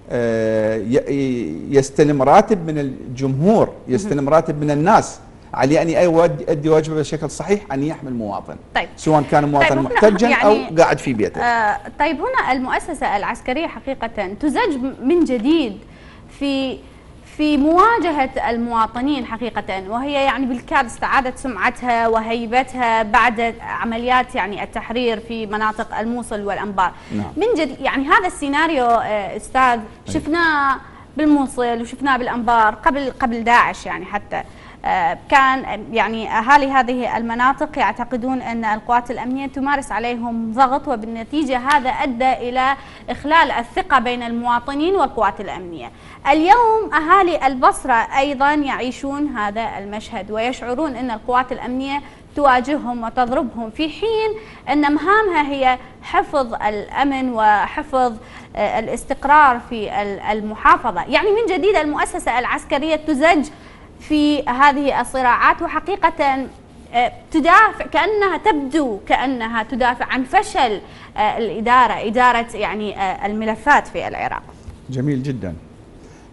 يستلم راتب من الجمهور، يستلم راتب من الناس، عليه أن يؤدي واجبه بشكل صحيح، أن يحمي المواطن. طيب. سواء كان مواطن محتجا يعني أو قاعد في بيته. طيب هنا المؤسسة العسكرية حقيقة تزج من جديد في مواجهة المواطنين حقيقة، وهي يعني بالكاد استعادت سمعتها وهيبتها بعد عمليات يعني التحرير في مناطق الموصل والأنبار. نعم. من جديد يعني هذا السيناريو أستاذ شفناه بالموصل وشفناه بالأنبار قبل داعش. يعني حتى كان يعني أهالي هذه المناطق يعتقدون أن القوات الأمنية تمارس عليهم ضغط، وبالنتيجة هذا أدى إلى إخلال الثقة بين المواطنين والقوات الأمنية. اليوم أهالي البصرة أيضا يعيشون هذا المشهد، ويشعرون أن القوات الأمنية تواجههم وتضربهم، في حين أن مهامها هي حفظ الأمن وحفظ الاستقرار في المحافظة. يعني من جديد المؤسسة العسكرية تزج في هذه الصراعات، وحقيقة تدافع كأنها تدافع عن فشل إدارة يعني الملفات في العراق. جميل جدا.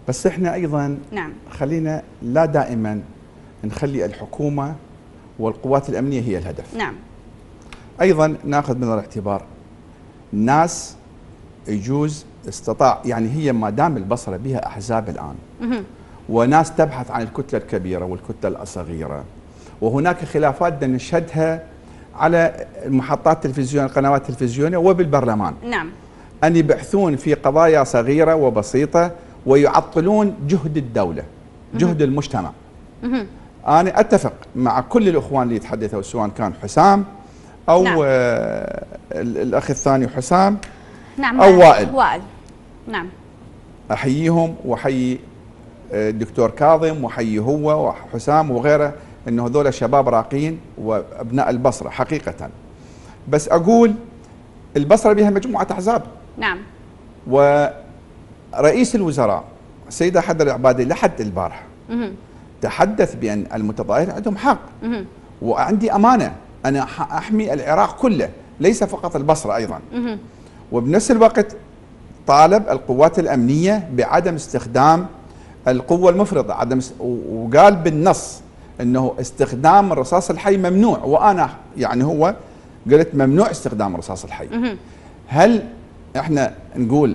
بس احنا ايضا نعم. خلينا لا دائما نخلي الحكومه والقوات الامنيه هي الهدف. نعم. ايضا ناخذ من الاعتبار الناس يجوز استطاع، يعني هي ما دام البصره بها احزاب الان وناس تبحث عن الكتله الكبيره والكتله الصغيره، وهناك خلافات نشهدها على المحطات التلفزيونيه القنوات التلفزيونيه وبالبرلمان. نعم. ان يبحثون في قضايا صغيره وبسيطه ويعطلون جهد الدوله، جهد المجتمع. انا اتفق مع كل الاخوان اللي يتحدثوا سواء كان حسام او نعم. الاخ الثاني حسام نعم. او وائل. نعم. احييهم واحيي الدكتور كاظم واحيي هو وحسام وغيره، انه هذول شباب راقين وابناء البصره حقيقه. بس اقول البصره بها مجموعه احزاب. نعم. ورئيس الوزراء السيده حدا العبادي لحد البارحه تحدث بان المتظاهرين عندهم حق، وعندي امانه انا احمي العراق كله ليس فقط البصره ايضا. وبنفس الوقت طالب القوات الامنيه بعدم استخدام القوه المفرطه، وقال بالنص انه استخدام الرصاص الحي ممنوع، وانا يعني هو قلت ممنوع استخدام الرصاص الحي. هل احنا نقول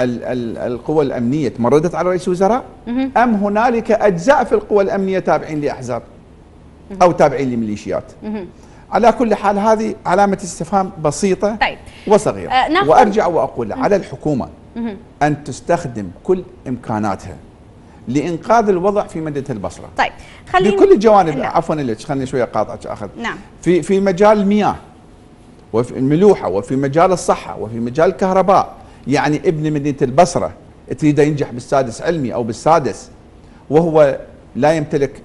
القوى الامنيه تمردت على رئيس الوزراء ام هنالك اجزاء في القوى الامنيه تابعين لاحزاب او تابعين لميليشيات؟ على كل حال هذه علامه استفهام بسيطه طيب. وصغيره. وارجع واقول على الحكومه ان تستخدم كل امكاناتها لانقاذ الوضع في مدينه البصره. طيب خلينا بكل الجوانب. عفوا خليني شويه قاطعك اخذ. نعم. في مجال المياه وفي الملوحه وفي مجال الصحه وفي مجال الكهرباء. يعني ابن مدينه البصره تريد ينجح بالسادس علمي او بالسادس وهو لا يمتلك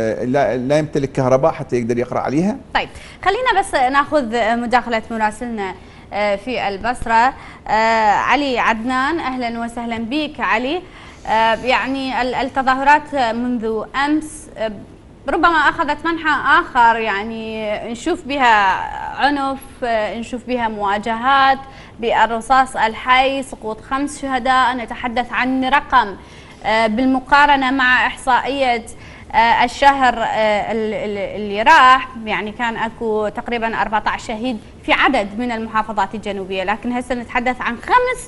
لا يمتلك كهرباء حتى يقدر يقرا عليها. طيب خلينا بس ناخذ مداخله مراسلنا في البصره علي عدنان. اهلا وسهلا بك علي. يعني التظاهرات منذ امس ربما اخذت منحى اخر، يعني نشوف بها عنف، نشوف بها مواجهات بالرصاص الحي، سقوط 5 شهداء، نتحدث عن رقم بالمقارنه مع احصائيه الشهر اللي راح، يعني كان اكو تقريبا 14 شهيد في عدد من المحافظات الجنوبيه، لكن هسه نتحدث عن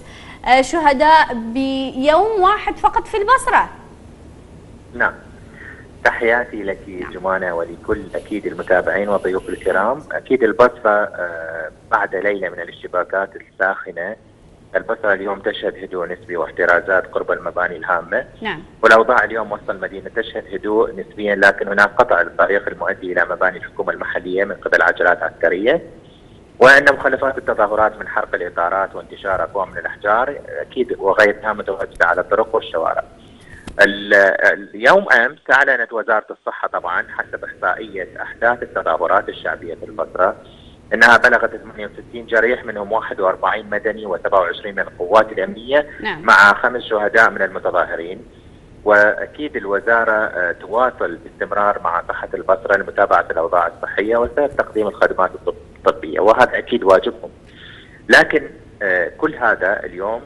5 شهداء بيوم واحد فقط في البصره. نعم. تحياتي لك جمانة ولكل أكيد المتابعين والضيوف الكرام. أكيد البصرة بعد ليلة من الاشتباكات الساخنة، البصرة اليوم تشهد هدوء نسبي واحترازات قرب المباني الهامة. نعم. والأوضاع اليوم وسط المدينة تشهد هدوء نسبيا، لكن هناك قطع الطريق المؤدي إلى مباني الحكومة المحلية من قبل عجلات عسكرية، وأن مخلفات التظاهرات من حرق الإطارات وانتشار أكوام من الأحجار أكيد وغيرها متواجدة على الطرق والشوارع. اليوم أمس أعلنت وزارة الصحة طبعا حسب إحصائية أحداث التظاهرات الشعبية في البصرة أنها بلغت 68 جريح، منهم 41 مدني و27 من القوات الأمنية. نعم. مع 5 شهداء من المتظاهرين. وأكيد الوزارة تواصل باستمرار مع صحة البصرة لمتابعة الأوضاع الصحية وسائر تقديم الخدمات الطبية، وهذا أكيد واجبهم. لكن كل هذا اليوم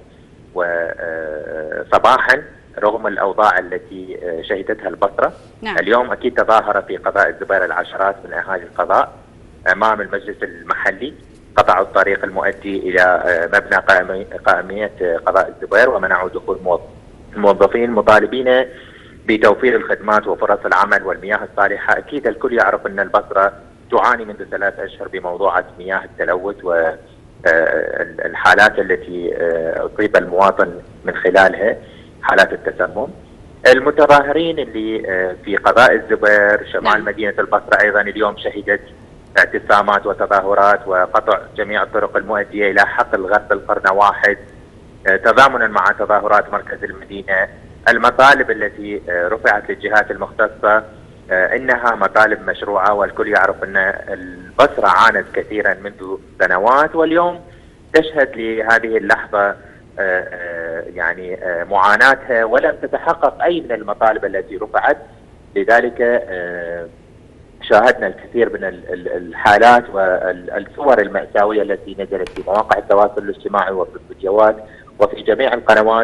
وصباحا رغم الأوضاع التي شهدتها البصرة. نعم. اليوم أكيد تظاهر في قضاء الزبير العشرات من أهالي القضاء أمام المجلس المحلي، قطعوا الطريق المؤدي إلى مبنى قائمية قضاء الزبير ومنعوا دخول الموظفين مطالبين بتوفير الخدمات وفرص العمل والمياه الصالحة. أكيد الكل يعرف أن البصرة تعاني منذ 3 أشهر بموضوعة مياه التلوث والحالات التي أصيب المواطن من خلالها، حالات التسمم. المتظاهرين اللي في قضاء الزبير شمال نعم. مدينة البصرة أيضا اليوم شهدت اعتصامات وتظاهرات وقطع جميع الطرق المؤدية إلى حقل غرب القرن 1 تضامنا مع تظاهرات مركز المدينة. المطالب التي رفعت للجهات المختصة إنها مطالب مشروعة، والكل يعرف أن البصرة عانت كثيرا منذ سنوات، واليوم تشهد لهذه اللحظة يعني معاناتها ولم تتحقق أي من المطالب التي رفعت. لذلك شاهدنا الكثير من الحالات والصور المأساوية التي نزلت في مواقع التواصل الاجتماعي وفي الفيديوهات وفي جميع القنوات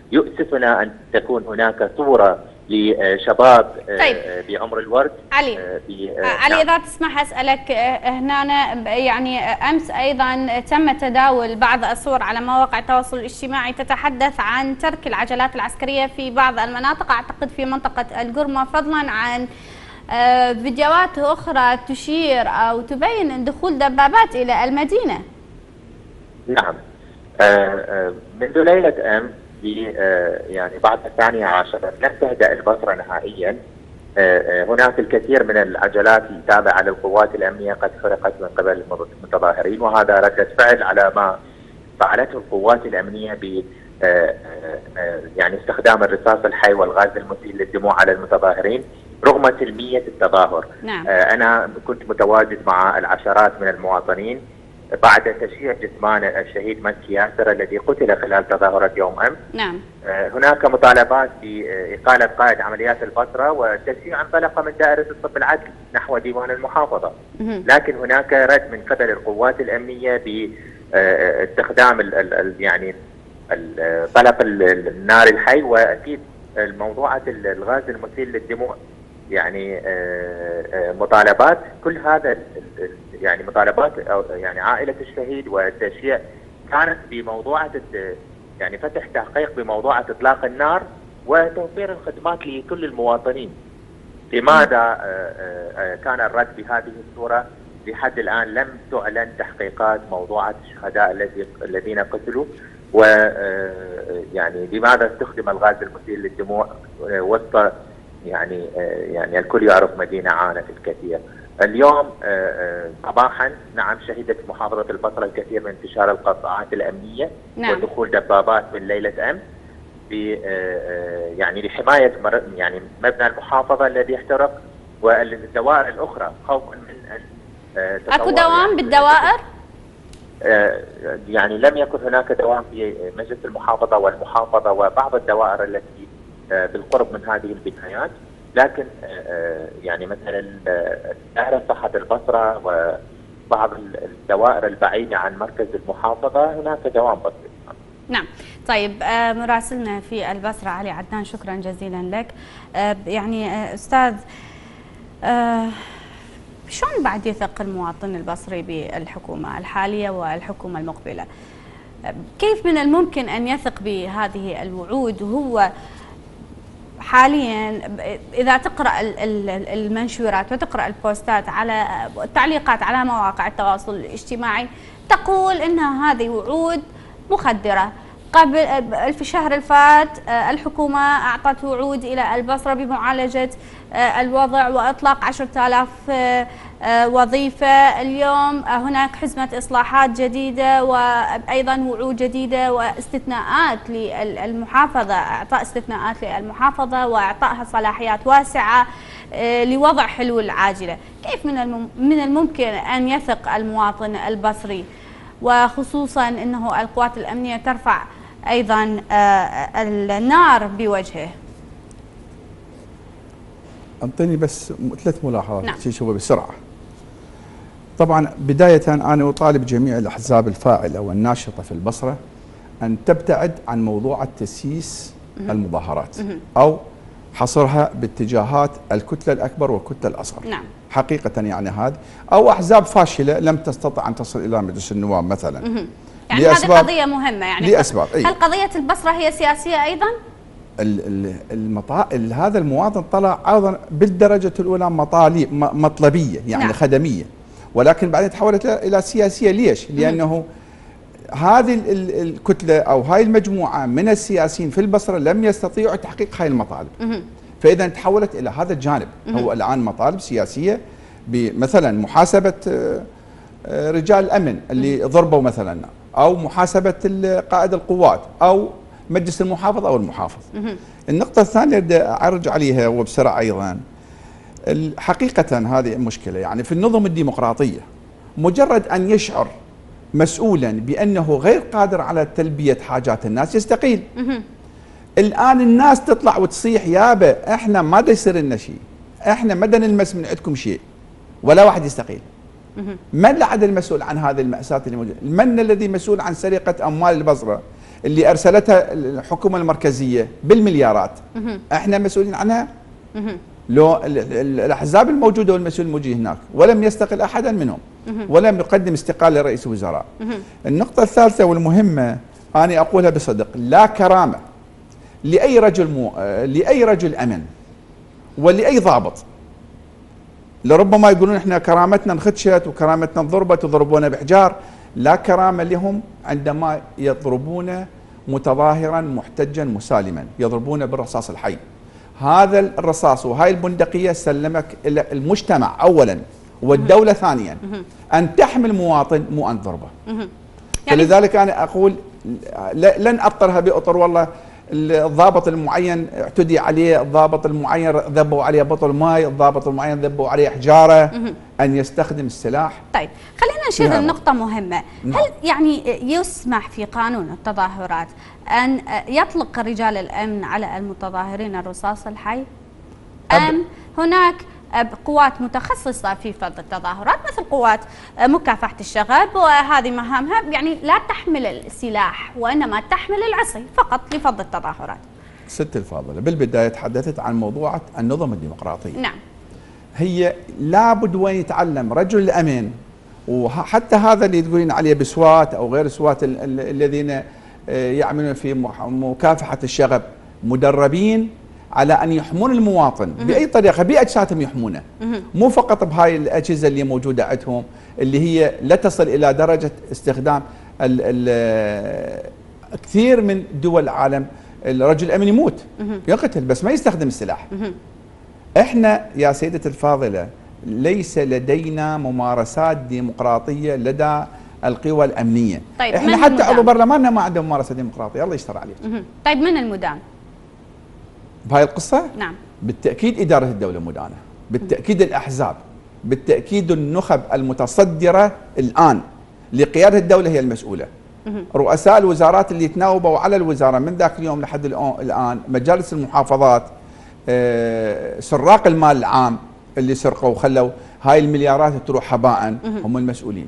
يؤسفنا أن تكون هناك صورة لشباب طيب. بعمر الورد. علي، علي إذا تسمح أسألك هنا، يعني أمس أيضا تم تداول بعض الصور على مواقع التواصل الاجتماعي تتحدث عن ترك العجلات العسكرية في بعض المناطق، أعتقد في منطقة القرمة، فضلا عن فيديوهات أخرى تشير أو تبين دخول دبابات إلى المدينة. نعم، منذ ليلة أمس يعني بعد 12 لم تهدأ البصرة نهائيا. هناك الكثير من العجلات التابعة للقوات الأمنية قد سرقت من قبل المتظاهرين، وهذا ردة فعل على ما فعلته القوات الأمنية ب يعني استخدام الرصاص الحي والغاز المسيل للدموع على المتظاهرين رغم سلمية التظاهر. نعم. أنا كنت متواجد مع العشرات من المواطنين بعد تشييع جثمان الشهيد مكي ياسر الذي قتل خلال تظاهرة يوم أمس. نعم. هناك مطالبات بإقالة قائد عمليات البصرة وتشييع انطلق من دائرة الطب العدل نحو ديوان المحافظة. لكن هناك رد من قبل القوات الأمنية باستخدام يعني طلق النار الحي وأكيد الموضوعة الغاز المسيل للدموع. يعني مطالبات كل هذا يعني مطالبات يعني عائلة الشهيد والتشييع كانت بموضوعة يعني فتح تحقيق بموضوعة إطلاق النار وتوفير الخدمات لكل المواطنين. لماذا كان الرد بهذه الصورة؟ لحد الآن لم تعلن تحقيقات موضوعة الشهداء الذين قتلوا، ويعني لماذا استخدم الغاز المسيل للدموع وسط يعني الكل يعرف مدينة عانت الكثير. اليوم صباحا نعم شهدت محافظة البصرة الكثير من انتشار القطاعات الأمنية. نعم. ودخول دبابات من ليلة أمس يعني لحماية يعني مبنى المحافظة الذي احترق والدوائر الأخرى خوفا من أن أكو دوام بالدوائر؟ يعني لم يكن هناك دوام في مجلس المحافظة والمحافظة وبعض الدوائر التي بالقرب من هذه البنايات، لكن يعني مثلا دائرة صحة البصرة وبعض الدوائر البعيدة عن مركز المحافظة هناك دوام بسيط. نعم. طيب مراسلنا في البصرة علي عدنان، شكرا جزيلا لك. يعني أستاذ، شلون بعد يثق المواطن البصري بالحكومة الحالية والحكومة المقبلة؟ كيف من الممكن أن يثق بهذه الوعود وهو حاليا إذا تقرأ المنشورات وتقرأ البوستات على التعليقات على مواقع التواصل الاجتماعي تقول أن هذه وعود مخدرة؟ قبل في الشهر الفات الحكومة أعطت وعود إلى البصرة بمعالجة الوضع وإطلاق 10,000 وظيفة. اليوم هناك حزمة إصلاحات جديدة وأيضا وعود جديدة واستثناءات للمحافظة، إعطاء استثناءات للمحافظة وإعطائها صلاحيات واسعة لوضع حلول عاجلة. كيف من الممكن أن يثق المواطن البصري، وخصوصا أنه القوات الأمنية ترفع أيضا النار بوجهه؟ أنطيني بس 3 ملاحظات. نعم. شوفوا بسرعة. طبعا بداية أنا أطالب جميع الأحزاب الفاعلة والناشطة في البصرة أن تبتعد عن موضوع تسييس المظاهرات أو حصرها باتجاهات الكتلة الأكبر والكتلة الأصغر. نعم. حقيقة يعني هذا أو أحزاب فاشلة لم تستطع أن تصل إلى مجلس النواب مثلا. يعني هذه قضية مهمة. يعني لأسباب. هل قضية البصرة هي سياسية أيضا؟ هذا المواطن طلع أيضا بالدرجة الأولى مطلبية يعني. نعم. خدمية، ولكن بعدين تحولت إلى سياسية. ليش؟ لأنه هذه الكتلة أو هاي المجموعة من السياسيين في البصرة لم يستطيعوا تحقيق هاي المطالب، فإذا تحولت إلى هذا الجانب. هو الآن مطالب سياسية بمثلا محاسبة رجال الأمن اللي ضربوا مثلا، أو محاسبة قائد القوات، أو مجلس المحافظ أو المحافظ. النقطة الثانية بدي أرجع عليها وبسرعة أيضا. حقيقة هذه مشكلة يعني في النظم الديمقراطية. مجرد أن يشعر مسؤولا بأنه غير قادر على تلبية حاجات الناس يستقيل. الآن الناس تطلع وتصيح يابا احنا ما دا يصير لنا شيء، احنا ما دا نلمس من عندكم شيء، ولا واحد يستقيل. من العدل المسؤول عن هذه المأساة اللي موجودة؟ من الذي مسؤول عن سرقة أموال البصرة اللي ارسلتها الحكومه المركزيه بالمليارات احنا مسؤولين عنها؟ لو الاحزاب الموجوده والمسؤول الموجود هناك ولم يستقل احدا منهم ولم يقدم استقاله لرئيس الوزراء. النقطه الثالثه والمهمه انا اقولها بصدق، لا كرامه لاي رجل امن ولاي ضابط. لربما يقولون احنا كرامتنا انخدشت وكرامتنا انضربت وضربونا بحجار، لا كرامه لهم عندما يضربون متظاهرا محتجا مسالما، يضربونه بالرصاص الحي. هذا الرصاص وهاي البندقيه سلمك الى المجتمع اولا والدوله ثانيا ان تحمي المواطن مو ان تضربه. فلذلك انا اقول لن اطرها باطر والله الضابط المعين اعتدي عليه، الضابط المعين ذبوا عليه بطل ماء، الضابط المعين ذبوا عليه حجاره، ان يستخدم السلاح. طيب خلينا نشير لنقطة مهمة، هل يعني يسمح في قانون التظاهرات أن يطلق رجال الأمن على المتظاهرين الرصاص الحي؟ أم هناك قوات متخصصة في فض التظاهرات مثل قوات مكافحة الشغب وهذه مهامها يعني لا تحمل السلاح وإنما تحمل العصي فقط لفض التظاهرات؟ ست الفاضلة، بالبداية تحدثت عن موضوع النظم الديمقراطية. نعم. هي لابد وين يتعلم رجل الأمن، وحتى هذا اللي تقولين عليه بسوات أو غير سوات الذين يعملون في مكافحة الشغب مدربين على أن يحمون المواطن بأي طريقة بأجسادهم يحمونه، مو فقط بهاي الأجهزة اللي موجودة عندهم اللي هي لا تصل إلى درجة استخدام كثير من دول العالم الرجل الأمن يموت يقتل بس ما يستخدم السلاح. احنا يا سيدة الفاضلة ليس لدينا ممارسات ديمقراطية لدى القوى الأمنية. طيب احنا حتى عضو برلماننا ما عنده ممارسة ديمقراطية، الله يستر عليه. طيب من المدان بهاي القصة؟ نعم. بالتأكيد إدارة الدولة مدانة، بالتأكيد الأحزاب، بالتأكيد النخب المتصدرة الآن لقيادة الدولة هي المسؤولة. رؤساء الوزارات اللي تناوبوا على الوزارة من ذاك اليوم لحد الآن، مجالس المحافظات، سراق المال العام اللي سرقوا وخلوا هاي المليارات تروح هباء هم المسؤولين.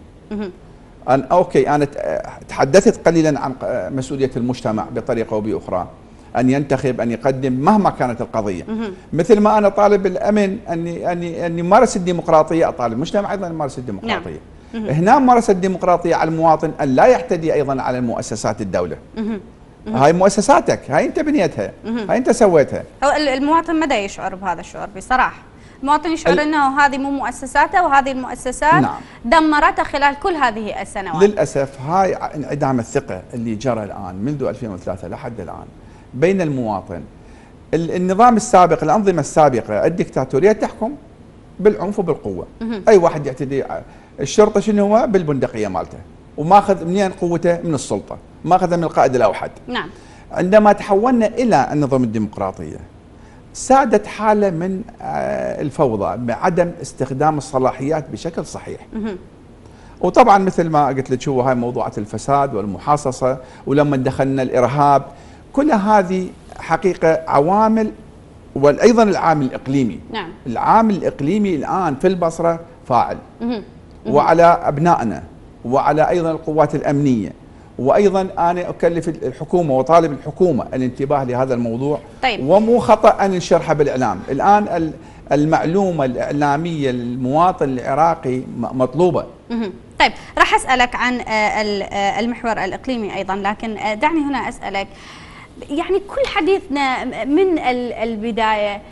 أنا تحدثت قليلا عن مسؤولية المجتمع بطريقة وبأخرى، أن ينتخب، أن يقدم مهما كانت القضية. مثل ما أنا طالب الأمن أن يمارس الديمقراطية، أطالب المجتمع أيضا يمارس الديمقراطية. هنا ممارسة الديمقراطية على المواطن أن لا يعتدي أيضا على مؤسسات الدولة. هاي مؤسساتك، هاي أنت بنيتها، هاي أنت سويتها. المواطن مدى يشعر بهذا الشعور بصراحة؟ المواطن يشعر أنه هذه مو مؤسساته وهذه المؤسسات نعم. دمرته خلال كل هذه السنوات. للأسف هاي انعدام الثقة اللي جرى الآن منذ 2003 لحد الآن بين المواطن. النظام السابق، الأنظمة السابقة الدكتاتورية تحكم بالعنف وبالقوة. أي واحد يعتدي، الشرطة شنو هو؟ بالبندقية مالته، وماخذ منين قوته؟ من السلطة، ماخذها من القائد الأوحد. نعم. عندما تحولنا إلى النظام الديمقراطية سادت حالة من الفوضى بعدم استخدام الصلاحيات بشكل صحيح. وطبعا مثل ما قلت لك هو هاي موضوعات الفساد والمحاصصة، ولما دخلنا الإرهاب، كل هذه حقيقة عوامل. وأيضا العامل الإقليمي. نعم. العامل الإقليمي الآن في البصرة فاعل. وعلى أبنائنا وعلى أيضا القوات الأمنية، وأيضا أنا أكلف الحكومة وطالب الحكومة الانتباه لهذا الموضوع. طيب. ومو خطأ أن نشرحه بالإعلام. الآن المعلومة الإعلامية للمواطن العراقي مطلوبة. طيب راح أسألك عن المحور الإقليمي أيضا، لكن دعني هنا أسألك، يعني كل حديثنا من البداية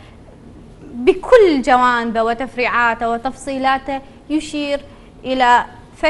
بكل جوانبه وتفريعاته وتفصيلاته يشير إلى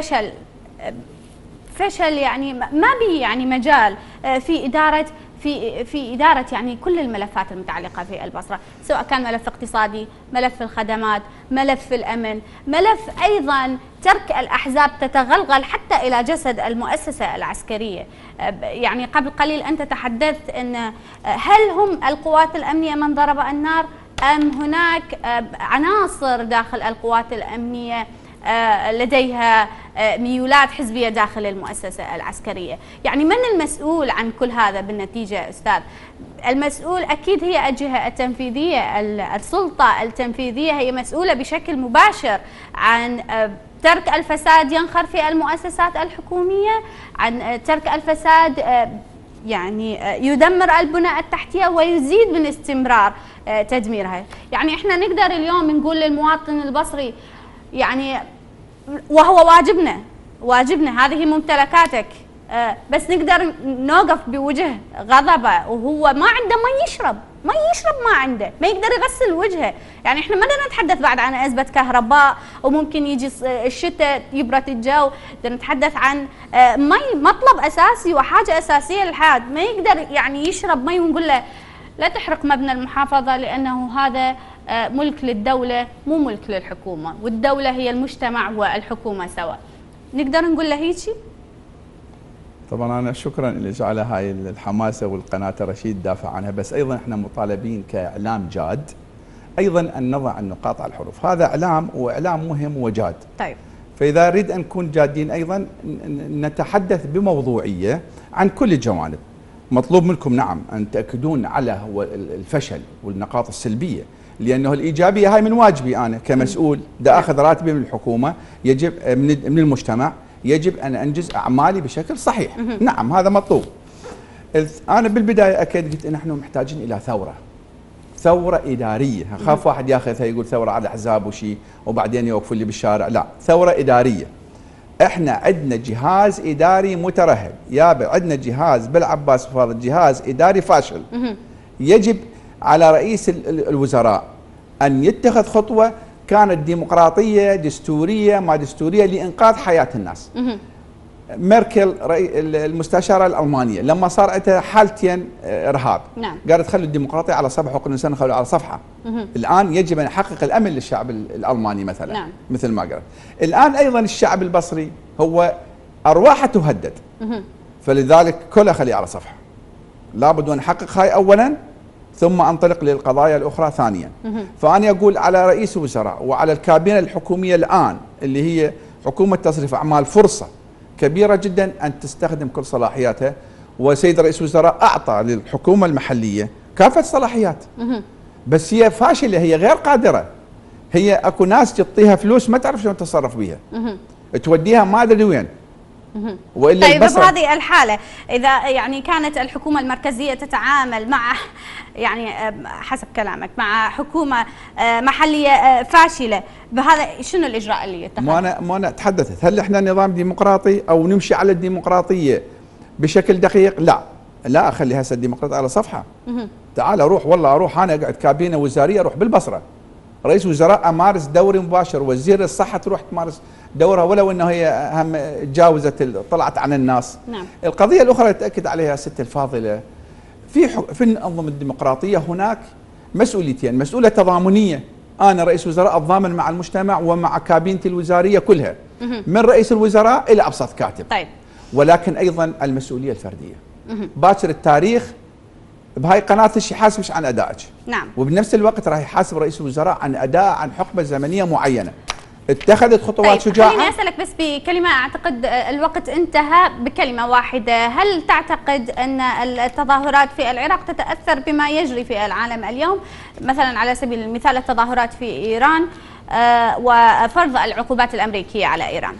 فشل يعني ما بي يعني مجال في إدارة يعني كل الملفات المتعلقة في البصرة، سواء كان ملف اقتصادي، ملف الخدمات، ملف الأمن، ملف أيضا ترك الأحزاب تتغلغل حتى إلى جسد المؤسسة العسكرية. يعني قبل قليل أنت تحدثت أن هل هم القوات الأمنية من ضرب النار أم هناك عناصر داخل القوات الأمنية لديها ميولات حزبية داخل المؤسسة العسكرية؟ يعني من المسؤول عن كل هذا بالنتيجة أستاذ؟ المسؤول أكيد هي الجهة التنفيذية، السلطة التنفيذية هي مسؤولة بشكل مباشر عن ترك الفساد ينخر في المؤسسات الحكومية، عن ترك الفساد يعني يدمر البنى التحتية ويزيد من استمرار تدميرها. يعني احنا نقدر اليوم نقول للمواطن البصري يعني وهو واجبنا هذه ممتلكاتك، بس نقدر نوقف بوجه غضبه وهو ما عنده ما يشرب ما عنده، ما يقدر يغسل وجهه. يعني احنا ما بدنا نتحدث بعد عن أزمة كهرباء وممكن يجي الشتاء يبرد الجو، بدنا نتحدث عن مي، مطلب أساسي وحاجة أساسية للحياة. ما يقدر يعني يشرب مي ونقول له لا تحرق مبنى المحافظة لأنه هذا ملك للدولة مو ملك للحكومة، والدولة هي المجتمع والحكومة سوا. نقدر نقول له هيجي؟ طبعا انا شكرا لك على هاي الحماسه والقناه رشيد دافع عنها، بس ايضا احنا مطالبين كاعلام جاد ايضا ان نضع النقاط على الحروف. هذا اعلام واعلام مهم وجاد. طيب. فاذا نريد ان نكون جادين ايضا نتحدث بموضوعيه عن كل الجوانب. مطلوب منكم نعم ان تاكدون على هو الفشل والنقاط السلبيه، لانه الايجابيه هاي من واجبي انا كمسؤول دا اخذ راتبي من الحكومه، يجب من المجتمع، يجب ان انجز اعمالي بشكل صحيح. نعم هذا مطلوب. انا بالبدايه اكيد قلت ان نحن محتاجين الى ثوره اداريه. اخاف واحد ياخذها يقول ثوره على احزاب وشيء وبعدين يوقفوا لي بالشارع، لا، ثوره اداريه. احنا عندنا جهاز اداري مترهب، عندنا جهاز بالعباس فاضل جهاز اداري فاشل. يجب على رئيس الوزراء ان يتخذ خطوه كانت ديمقراطيه دستوريه ما دستوريه لانقاذ حياه الناس. ميركل المستشاره الالمانيه لما صار عندها حالتين ارهاب، نعم، قالت خلوا الديمقراطيه على صفحه وكل انسان خلوا على صفحه. الان يجب ان يحقق الامن للشعب الالماني مثلا. نعم. مثل ما قالت. الان ايضا الشعب البصري هو ارواحه تهدد، فلذلك كلها خليه على صفحه. لابد ان نحقق هاي اولا ثم انطلق للقضايا الاخرى ثانيا. فانا اقول على رئيس الوزراء وعلى الكابينه الحكوميه الان اللي هي حكومه تصريف اعمال فرصه كبيره جدا ان تستخدم كل صلاحياتها، وسيد رئيس الوزراء اعطى للحكومه المحليه كافه صلاحيات. بس هي فاشله، هي غير قادره. هي اكو ناس تعطيها فلوس ما تعرف شلون تتصرف بيها. توديها ما ادري وين. والا طيب بهذه الحاله اذا يعني كانت الحكومه المركزيه تتعامل مع يعني حسب كلامك مع حكومه محليه فاشله، بهذا شنو الاجراء اللي يتخذ؟ ما انا تحدثت، هل احنا نظام ديمقراطي او نمشي على الديمقراطيه بشكل دقيق؟ لا اخلي هسه الديمقراطيه على صفحه. تعال اروح، والله اروح انا اقعد كابينه وزاريه اروح بالبصره. رئيس وزراء امارس دوري مباشر، وزير الصحه تروح تمارس دورها ولو انه هي هم تجاوزت طلعت عن الناس. نعم. القضيه الاخرى اللي تاكد عليها ست الفاضله، في الانظمه الديمقراطيه هناك مسؤوليتين، مسؤوله تضامنيه، انا رئيس وزراء اتضامن مع المجتمع ومع كابينتي الوزاريه كلها من رئيس الوزراء الى ابسط كاتب. طيب. ولكن ايضا المسؤوليه الفرديه. باكر التاريخ بهاي قناه يحاسبش عن ادائك. نعم. وبنفس الوقت راح يحاسب رئيس الوزراء عن اداء عن حقبه زمنيه معينه. اتخذت خطوات شجاعه. خليني اسالك بس بكلمه، اعتقد الوقت انتهى، بكلمه واحده، هل تعتقد ان التظاهرات في العراق تتاثر بما يجري في العالم اليوم؟ مثلا على سبيل المثال التظاهرات في ايران وفرض العقوبات الامريكيه على ايران.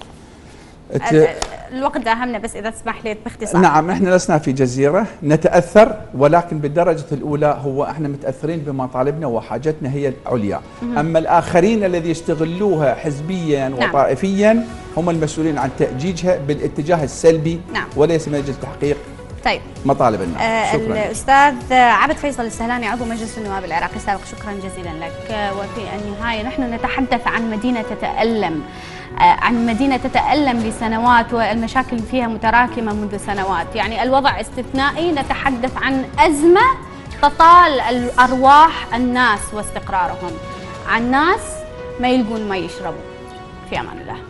الوقت داهمنا، بس اذا تسمح لي باختصار. نعم، احنا لسنا في جزيره نتاثر، ولكن بالدرجه الاولى هو احنا متاثرين بمطالبنا وحاجتنا هي العليا. اما الاخرين الذي يستغلوها حزبيا وطائفيا هم المسؤولين عن تاجيجها بالاتجاه السلبي. نعم. وليس من اجل تحقيق طيب مطالب الناس. شكرا. الاستاذ عبد فيصل السهلاني عضو مجلس النواب العراقي السابق، شكرا جزيلا لك. وفي النهايه نحن نتحدث عن مدينه تتالم، عن مدينة تتألم لسنوات والمشاكل فيها متراكمة منذ سنوات. يعني الوضع استثنائي، نتحدث عن أزمة تطال أرواح الناس واستقرارهم، عن ناس ما يلقون ما يشربوا. في أمان الله.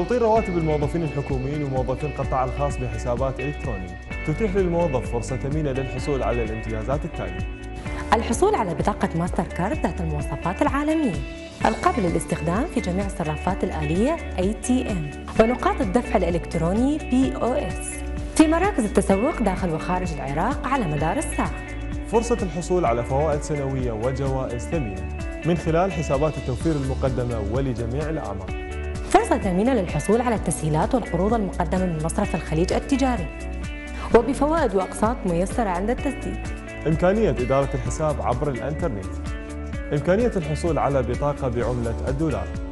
توطين رواتب الموظفين الحكوميين وموظفين القطاع الخاص بحسابات إلكترونية تتيح للموظف فرصة ثمينة للحصول على الامتيازات التالية: الحصول على بطاقة ماستر كارد ذات المواصفات العالمية القابلة للاستخدام في جميع الصرافات الآلية ATM، ونقاط الدفع الإلكتروني POS في مراكز التسوق داخل وخارج العراق على مدار الساعة. فرصة الحصول على فوائد سنوية وجوائز ثمينة من خلال حسابات التوفير المقدمة ولجميع الأعمار. فرصة ثمينة للحصول على التسهيلات والقروض المقدمة من مصرف الخليج التجاري وبفوائد وأقساط ميسرة عند التسديد. إمكانية إدارة الحساب عبر الإنترنت. إمكانية الحصول على بطاقة بعملة الدولار.